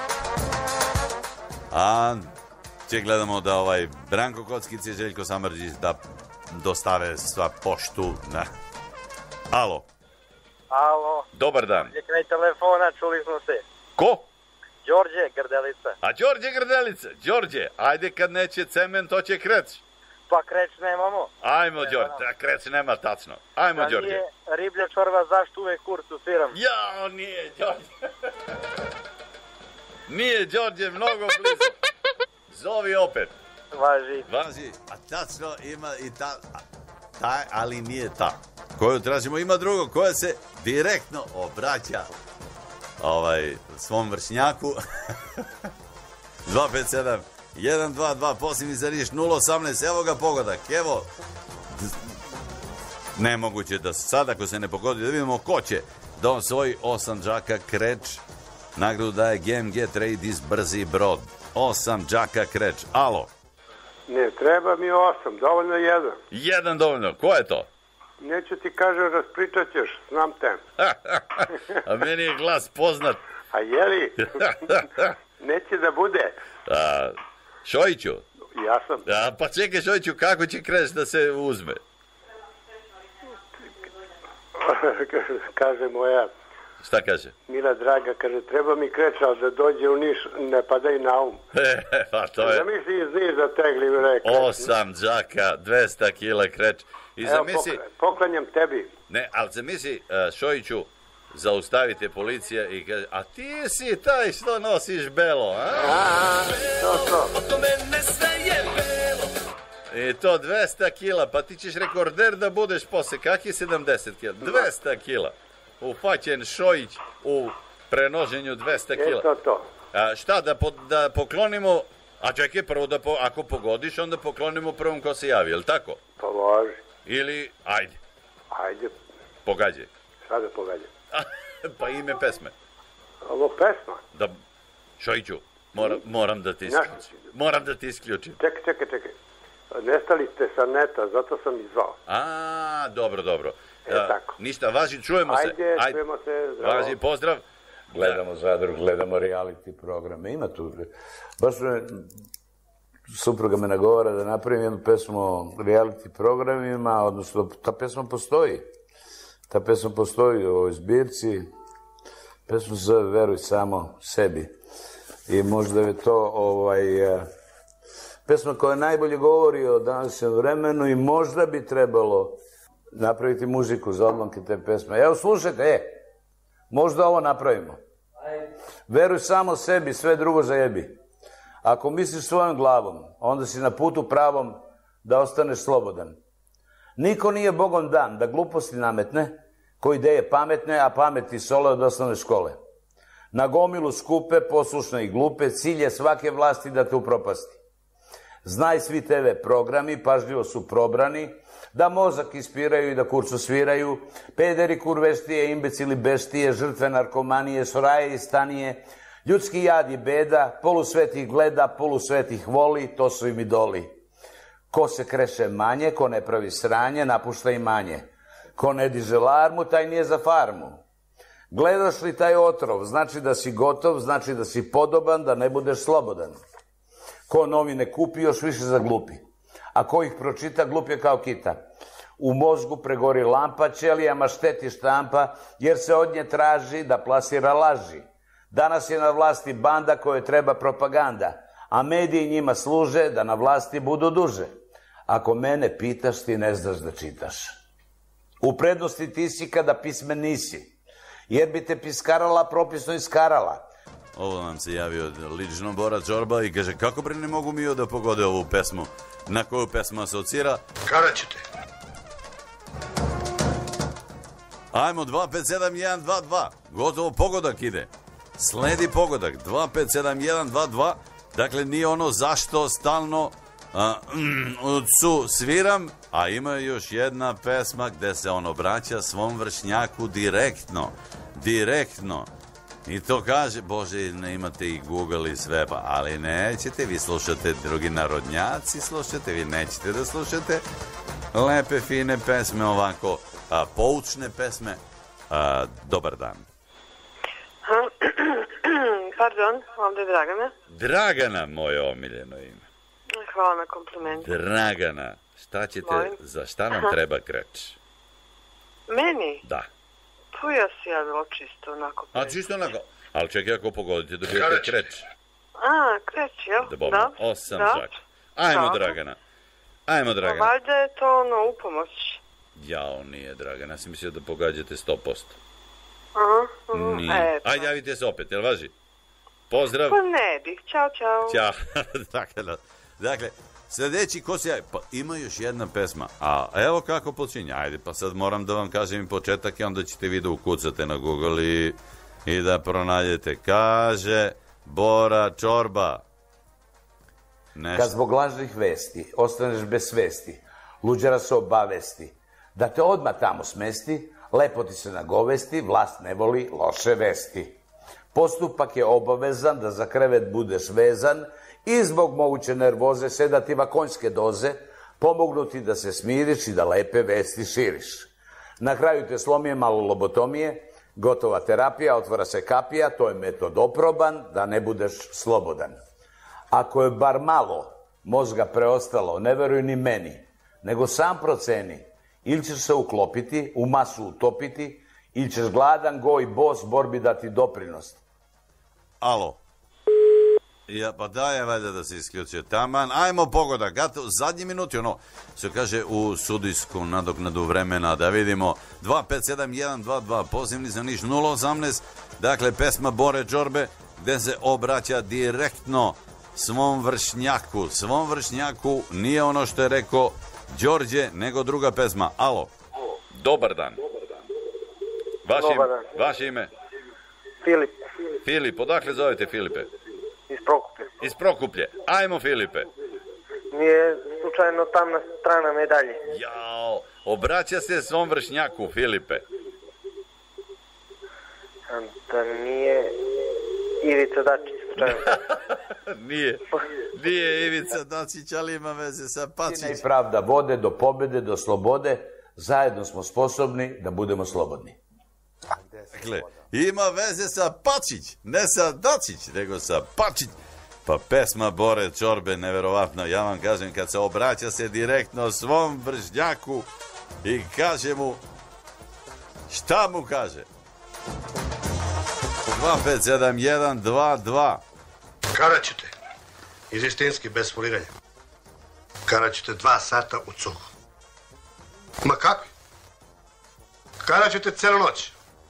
A če gledamo da ovaj Branko Kockić i Željko Samardžić da dostave sva poštu na... Alo. Alo. Dobar dan. Je kraj telefona, čuli smo se. Ko? Đorđe Grdelica. A Đorđe Grdelica, Đorđe, ajde kad neće cement, to će kreć. Pa kreć nemamo. Ajmo, Đorđe, kreć nema tačno. Ajmo, da Đorđe. Nije riblja čorba, zašto uvek kurcu sviram? Ja, nije, Đorđe. Nije, Đorđe, mnogo blizu. Zovi opet. Važi. Važi, a tačno ima i ta, ta, ali nije ta. Koju tražimo, ima drugo, koja se direktno obraća ovaj, svom vršnjaku. dva pet sedam jedan dva dva, posljednji za riječ nula osamnaest, evo ga pogodak, evo. Nemoguće da sad, ako se ne pogodi, da vidimo ko će da osvoji osam džaka kreč. Nagradu daje G M G Trade brzi brod. osam džaka kreč. Alo. Ne, treba mi osam, dovoljno jedan. Jedan dovoljno, ko je to? Neću ti kažem, raspričat ćeš, znam te. A meni je glas poznat. A jeli? Neće da bude. A, Šojiću? Ja sam. A, pa čekaj Šojiću, kako će kreš da se uzme? Kaže moja... Šta kaže? Mila draga, kaže, treba mi kreč, ali da dođe u Niš, ne padaj na um. Pa to je... Zamisli iz Niša tegli, rekao. Osam džaka, dvesta kila kreč. I evo, zamisli... poklanjam tebi. Ne, ali zamisli, Šojiću, zaustavite policija i kaže, a ti si taj što nosiš belo, a? A, to, to. Oko mene sve je belo. I to dvesta kila, pa ti ćeš rekorder da budeš posle, kak je sedamdeset kila? dvesta kila. Ufaćen Šojić u prenoženju dvesta kila. Je to to. A šta, da, po, da poklonimo, a čekaj, prvo da, po, ako pogodiš, onda poklonimo prvom ko se javi, je li tako? Pa važi. Ili, ajde. Ajde. Pogađaj. Sada pogađaj. Pa ime pesme. Ovo pesma? Da, Šojiću, mora, moram da ti isključim. Moram da ti isključim. Čekaj, čekaj, čekaj. Nestali ste sa neta, zato sam izvao. A, dobro, dobro. E, a, tako. Ništa, važi, čujemo ajde, se. Ajde, čujemo se. Zdravo. Važi, pozdrav. Gledamo Zadru, gledamo reality programe. Ima tu. Baš me, supruga me nagovara da napravim jednu pesmu o reality programima, odnosno ta pesma postoji. Ta pesma postoji u ovoj zbirci. Pesma se zove Veruj samo sebi. I možda je to ovaj... pesma koja najbolje govori o današnjem vremenu i možda bi trebalo napraviti muziku za odlomke te pesme. Evo, slušajte, e, možda ovo napravimo. Veruj samo sebi, sve drugo zajebi. Ako misliš svojom glavom, onda si na putu pravom da ostaneš slobodan. Niko nije Bogom dan da gluposti nametne, ko ideje pametne, a pameti sole od osnovne škole. Na gomilu skupe, poslušne i glupe, cilj je svake vlasti da te upropasti. Znaj, svi te ve programi pažljivo su probrani, da mozak ispiraju i da kurcu sviraju, pederi, kurveštije, imbecili, beštije, žrtve narkomanije, soraje i stanije, ljudski jad i beda, polusvet ih gleda, polusvet ih voli, to su im idoli. Ko se kreše manje, ko ne pravi sranje, napušta i manje. Ko ne diže larmu, taj nije za farmu. Gledaš li taj otrov, znači da si gotov, znači da si podoban, da ne budeš slobodan. Ko novine kupi, još više zaglupi. A ko ih pročita, glup je kao kita. U mozgu pregori lampa, ćelijama šteti štampa, jer se od nje traži da plasira laži. Danas je na vlasti banda kojoj treba propaganda, a mediji njima služe da na vlasti budu duže. Ako mene pitaš, ti ne znaš da čitaš. U prednosti ti si kada pismen nisi, jer bi te piskarala propisno iskarala. Ovo nam se javio lično Bora Čorba i kaže, kako bre ne mogu mi da pogode ovu pesmu, na koju pesmu asocira? Kada ćete? Ajmo, dva pet sedam jedan dva dva, gotovo pogodak ide. Sledi pogodak, dva pet sedam jedan dva dva, dakle nije ono zašto stalno a, mm, cu sviram, a ima još jedna pesma gde se on obraća svom vršnjaku direktno, direktno. I to kaže, Bože, ne imate i Google i sve, pa, ali nećete, vi slušate drugi narodnjaci, slušate, vi nećete da slušate lepe, fine pesme, ovako, a, poučne pesme. A, dobar dan. Pardon, ovdje je Dragana. Dragana, moje omiljeno ime. Hvala na komplimentu. Dragana, šta ćete, Molim? za šta nam treba kreč? Meni? Da. Tu ja si javila čisto onako. A čisto onako, ali čekaj ako pogodite da budete kreč. A, kreč, jel? Da bom, osam žak. Ajmo, Dragana. Ajmo, Dragana. Pa valjda je to ono upomoć. Jao, nije, Dragana, ja sam mislio da pogađate sto posto. Aha, uh, nije. Ajde, javite se opet, jel važi? Pozdrav. Pa ne bih, čao, čao. Ćao. dakle, dakle, sljedeći ko se javi, pa ima još jedna pesma, a evo kako počinje, ajde, pa sad moram da vam kažem i početak i onda ćete vi da ukucate na Google i, i da pronađete. Kaže Bora Čorba. Nešto. Kad zbog lažnih vesti ostaneš bez svesti, luđara se obavesti, da te odmah tamo smesti, lepo ti se nagovesti, vlast ne voli loše vesti. Postupak je obavezan da za krevet budeš vezan i zbog moguće nervoze sedativa konjske doze pomognu ti da se smiriš i da lepe vesti širiš. Na kraju te slomije malo lobotomije, gotova terapija, otvara se kapija, to je metod oproban da ne budeš slobodan. Ako je bar malo mozga preostalo, ne veruj ni meni, nego sam proceni, ili ćeš se uklopiti, u masu utopiti, ili ćeš gladan, go i bos borbi dati doprinost. Alo. Ja, pa daje valjda da se isključuje taman. Ajmo pogodak, gato, zadnji minuti, ono, se kaže u sudijskom nadoknadu vremena, da vidimo, dva pet sedam jedan dva dva, pozivni za Niš nula osamnaest, dakle, pesma Bore Čorbe, gde se obraća direktno svom vršnjaku. Svom vršnjaku nije ono što je rekao Đorđe, nego druga pesma. Alo. Dobar dan. Vaše, Dobar dan. vaše ime? Filip. Filip, odakle zovete Filipe? Iz Prokuplje. Iz Prokuplje. Ajmo, Filipe. Nije slučajno tamna strana medalje. Jao, obraća se svom vršnjaku, Filipe. Da nije Ivica Dačić, slučajno. nije, nije Ivica Dačić, ali ima veze sa Pačić. Istina i pravda vode do pobede, do slobode, zajedno smo sposobni da budemo slobodni. Dakle, ima veze sa Pačić, ne sa Dačić, nego sa Pačić. Pa pesma Bore Čorbe, neverovatna, ja vam kažem, kad se obraća se direktno svom vršnjaku i kaže mu, šta mu kaže? dva pet sedam jedan dva dva. Kada ćete? Izistinski, bez foliranja. Kada ćete dva sata u cugu. Ma kakvi? Kada ćete celu noć?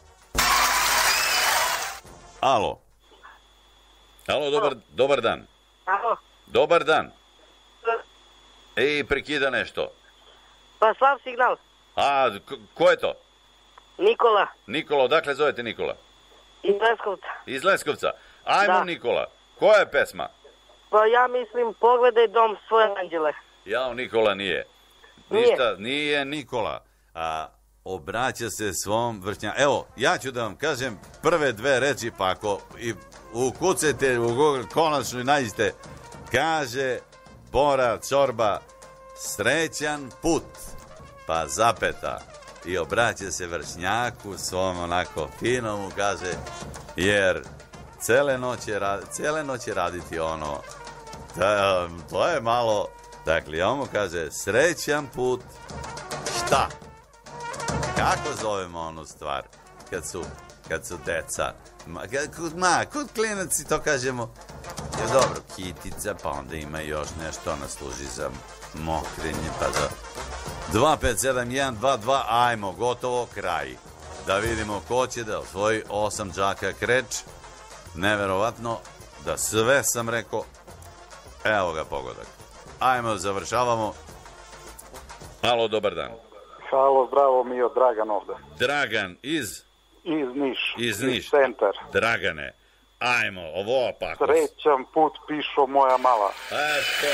Alo. Alo, dobar, dobar dan. Alo. Dobar dan. Ej, prekida nešto. Pa slav signal. A, ko je to? Nikola. Nikola, odakle zovete Nikola? Iz Leskovca. Iz Leskovca. Ajmo, da. Nikola. Koja je pesma? Pa ja mislim, pogledaj dom svoje anđele. Jao, Nikola nije. Nije. Ništa, nije Nikola. A, obraća se svom vršnjaku. Evo, ja ću da vam kažem prve dve reči, pa ako i ukucajte u Google, konačno i nađite, kaže Bora Čorba, srećan put, pa zapeta, i obraća se vršnjaku svom onako fino mu kaže, jer cele noće, cele noće raditi ono, da, to je malo, dakle, on mu kaže, srećan put, šta? Kako zovemo onu stvar? Kad su kad su deca. Ma, kod, ma, kod klinaci to kažemo, je dobro, kitica, pa onda ima još nešto, ona služi za mokrenje, pa za... dva pet sedam jedan dva dva, ajmo, gotovo, kraj. Da vidimo ko će da osvoji osam džaka kreč. Neverovatno da sve sam rekao. Evo ga pogodak. Ajmo, završavamo. Halo, dobar dan. Halo, zdravo, Mio, Dragan ovde. Dragan iz? Iz Niš. Iz Niš. Iz centar. Dragane, ajmo, ovo opako. Srećan put pišo moja mala. Eto.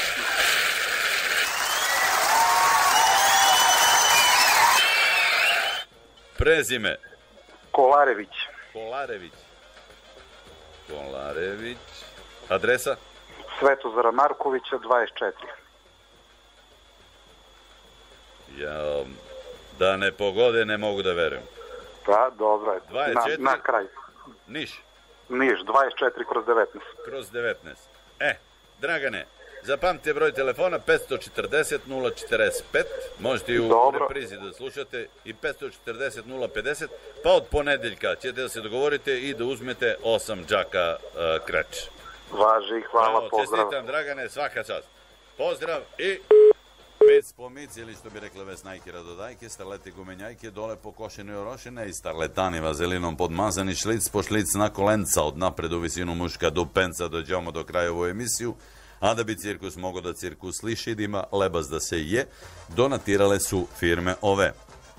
Prezime? Kolarević. Kolarević. Kolarević. Adresa? Svetozara Markovića, dvadeset četiri. Ja, da ne pogode, ne mogu da verujem. Pa, dobro je. dvadeset četiri? Na, na kraj. Niš? Niš, dvadeset četiri kroz devetnaest. Kroz devetnaest. E, Dragane, zapamtite broj telefona petsto četrdeset nula četrdeset pet, možete i u Dobro. reprizi da slušate, i petsto četrdeset nula pedeset, pa od ponedeljka ćete da se dogovorite i da uzmete osam džaka uh, kreč. Važi, hvala, Bravo, pozdrav. čestitam, Dragane, svaka čast. Pozdrav i... Već spomici, ili što bi rekla Vesnajke Radodajke, starlete gumenjajke, dole pokošene i orošene i starletani vazelinom podmazani, šlic po šlic na kolenca, od napred u visinu muška do penca, dođemo do kraja ovu emisiju, a da bi cirkus mogao da cirkus liši, da ima lebas da se je, donatirale su firme ove.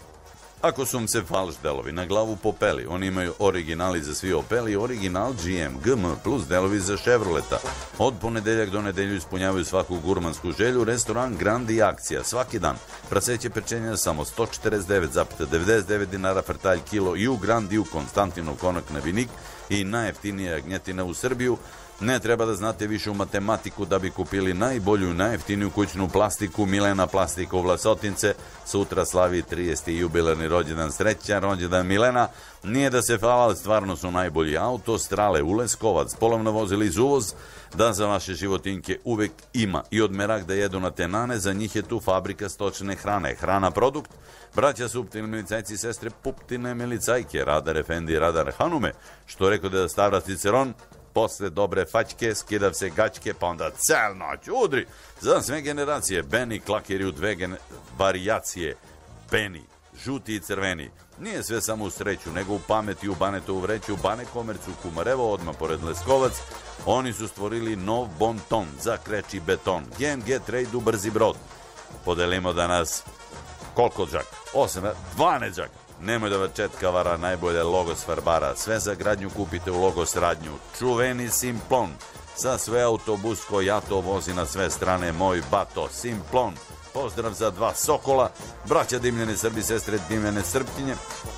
Ako su vam se falš delovi na glavu popeli, oni imaju originali za svi Opeli, original G M, G M plus delovi za Chevroleta. Od ponedeljak do nedelju ispunjavaju svaku gurmansku želju, restoran Grandi akcija, svaki dan. Praseće pečenja samo sto četrdeset devet zarez devedeset devet dinara frtalj kilo i u Grandiju, Konstantinov konak na vinik i najjeftinija jagnjetina u Srbiju. Ne treba da znate više u matematiku da bi kupili najbolju i najjeftiniju kućnu plastiku. Milena Plastika u Vlasotince sutra slavi trideseti jubilarni rođendan. Srećan rođendan, Milena. Nije da se fala, stvarno su najbolji auto, Strale u Leskovac, polovno vozili iz uvoz, da za vaše životinke uvek ima i odmerak da jedu na tenane, za njih je tu fabrika stočne hrane, Hrana produkt, braća Suptini milicajci i sestre Puptine milicajke, Radar Efendi, Radar Hanume, što rekao da je Stavra Ciceron, posle dobre faćke, skidav se gaćke, pa onda cel noć udri. Za sve generacije, Beni, klakeri u dve gen... varijacije, Beni, žuti i crveni. Nije sve samo u sreću, nego u pameti, u Banetovu vreću, u Bane Komercu, Kumarevo, odmah pored Leskovac. Oni su stvorili nov bon ton za kreći beton. G M G Trade u Brzi Brod. Podelimo danas koliko džak? osam, dvanaest džak. Nemoj da vas četka vara, najbolje Logos Farbara. Sve za gradnju kupite u Logos radnju. Čuveni Simplon. Sa sve autobusko jato vozi na sve strane moj bato. Simplon. Pozdrav za dva Sokola. Braća Dimljene Srbi, sestre Dimljene Srpkinje.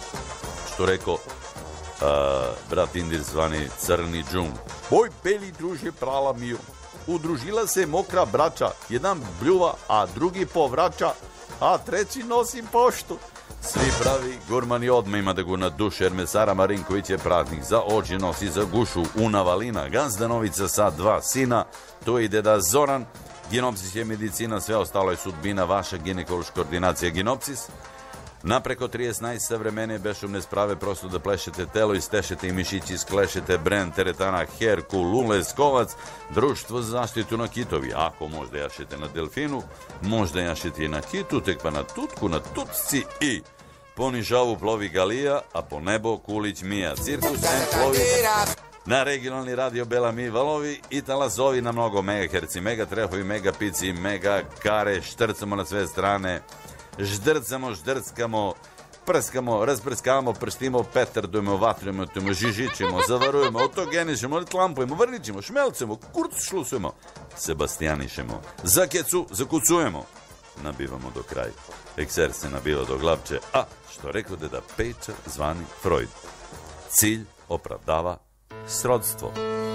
Što rekao uh, brat Indir zvani Crni džung. Boj beli druže prala mio. Udružila se mokra braća. Jedan bljuva, a drugi povraća, a treći nosi poštu. Svi pravi gurmani odmah ima da gu na duše, jer Mesara Marinković je praznik za oči nosi za gušu, Una Valina, Gazdanovica sa dva sina, to je deda Zoran, Ginopsis je medicina, sve ostalo je sudbina, vaša ginekološka ordinacija Ginopsis. Napreko trideset najsavremenije bešumne sprave, prosto da plešete telo, istešete i mišići, sklešete brend, teretana, Herkul, Leskovac, društvo za zaštitu na kitovi. Ako možda jašete na delfinu, možda jašete i na kitu, tek pa na tutku, na tutci i po Nišavu plovi Galija, a po nebo Kulić Mija. Cirkus M plovi na regionalni radio Bela Mi valovi i talasovi na mnogo megaherci, mega trefovi, mega pici, mega kare, štrcamo na sve strane, ždrcamo, ždrckamo, prskamo, razprskavamo, prštimo, petardujemo, vatrujemo, tujemo, žižićemo, zavarujemo, autogenišemo, tlampujemo, vrnićemo, šmelcemo, kurc šlusujemo, sebastijanišemo, zakecu, zakucujemo, nabivamo do kraja. Ekser se nabiva do glavče, a što rekao deda Pejčar zvani Freud. Cilj opravdava srodstvo.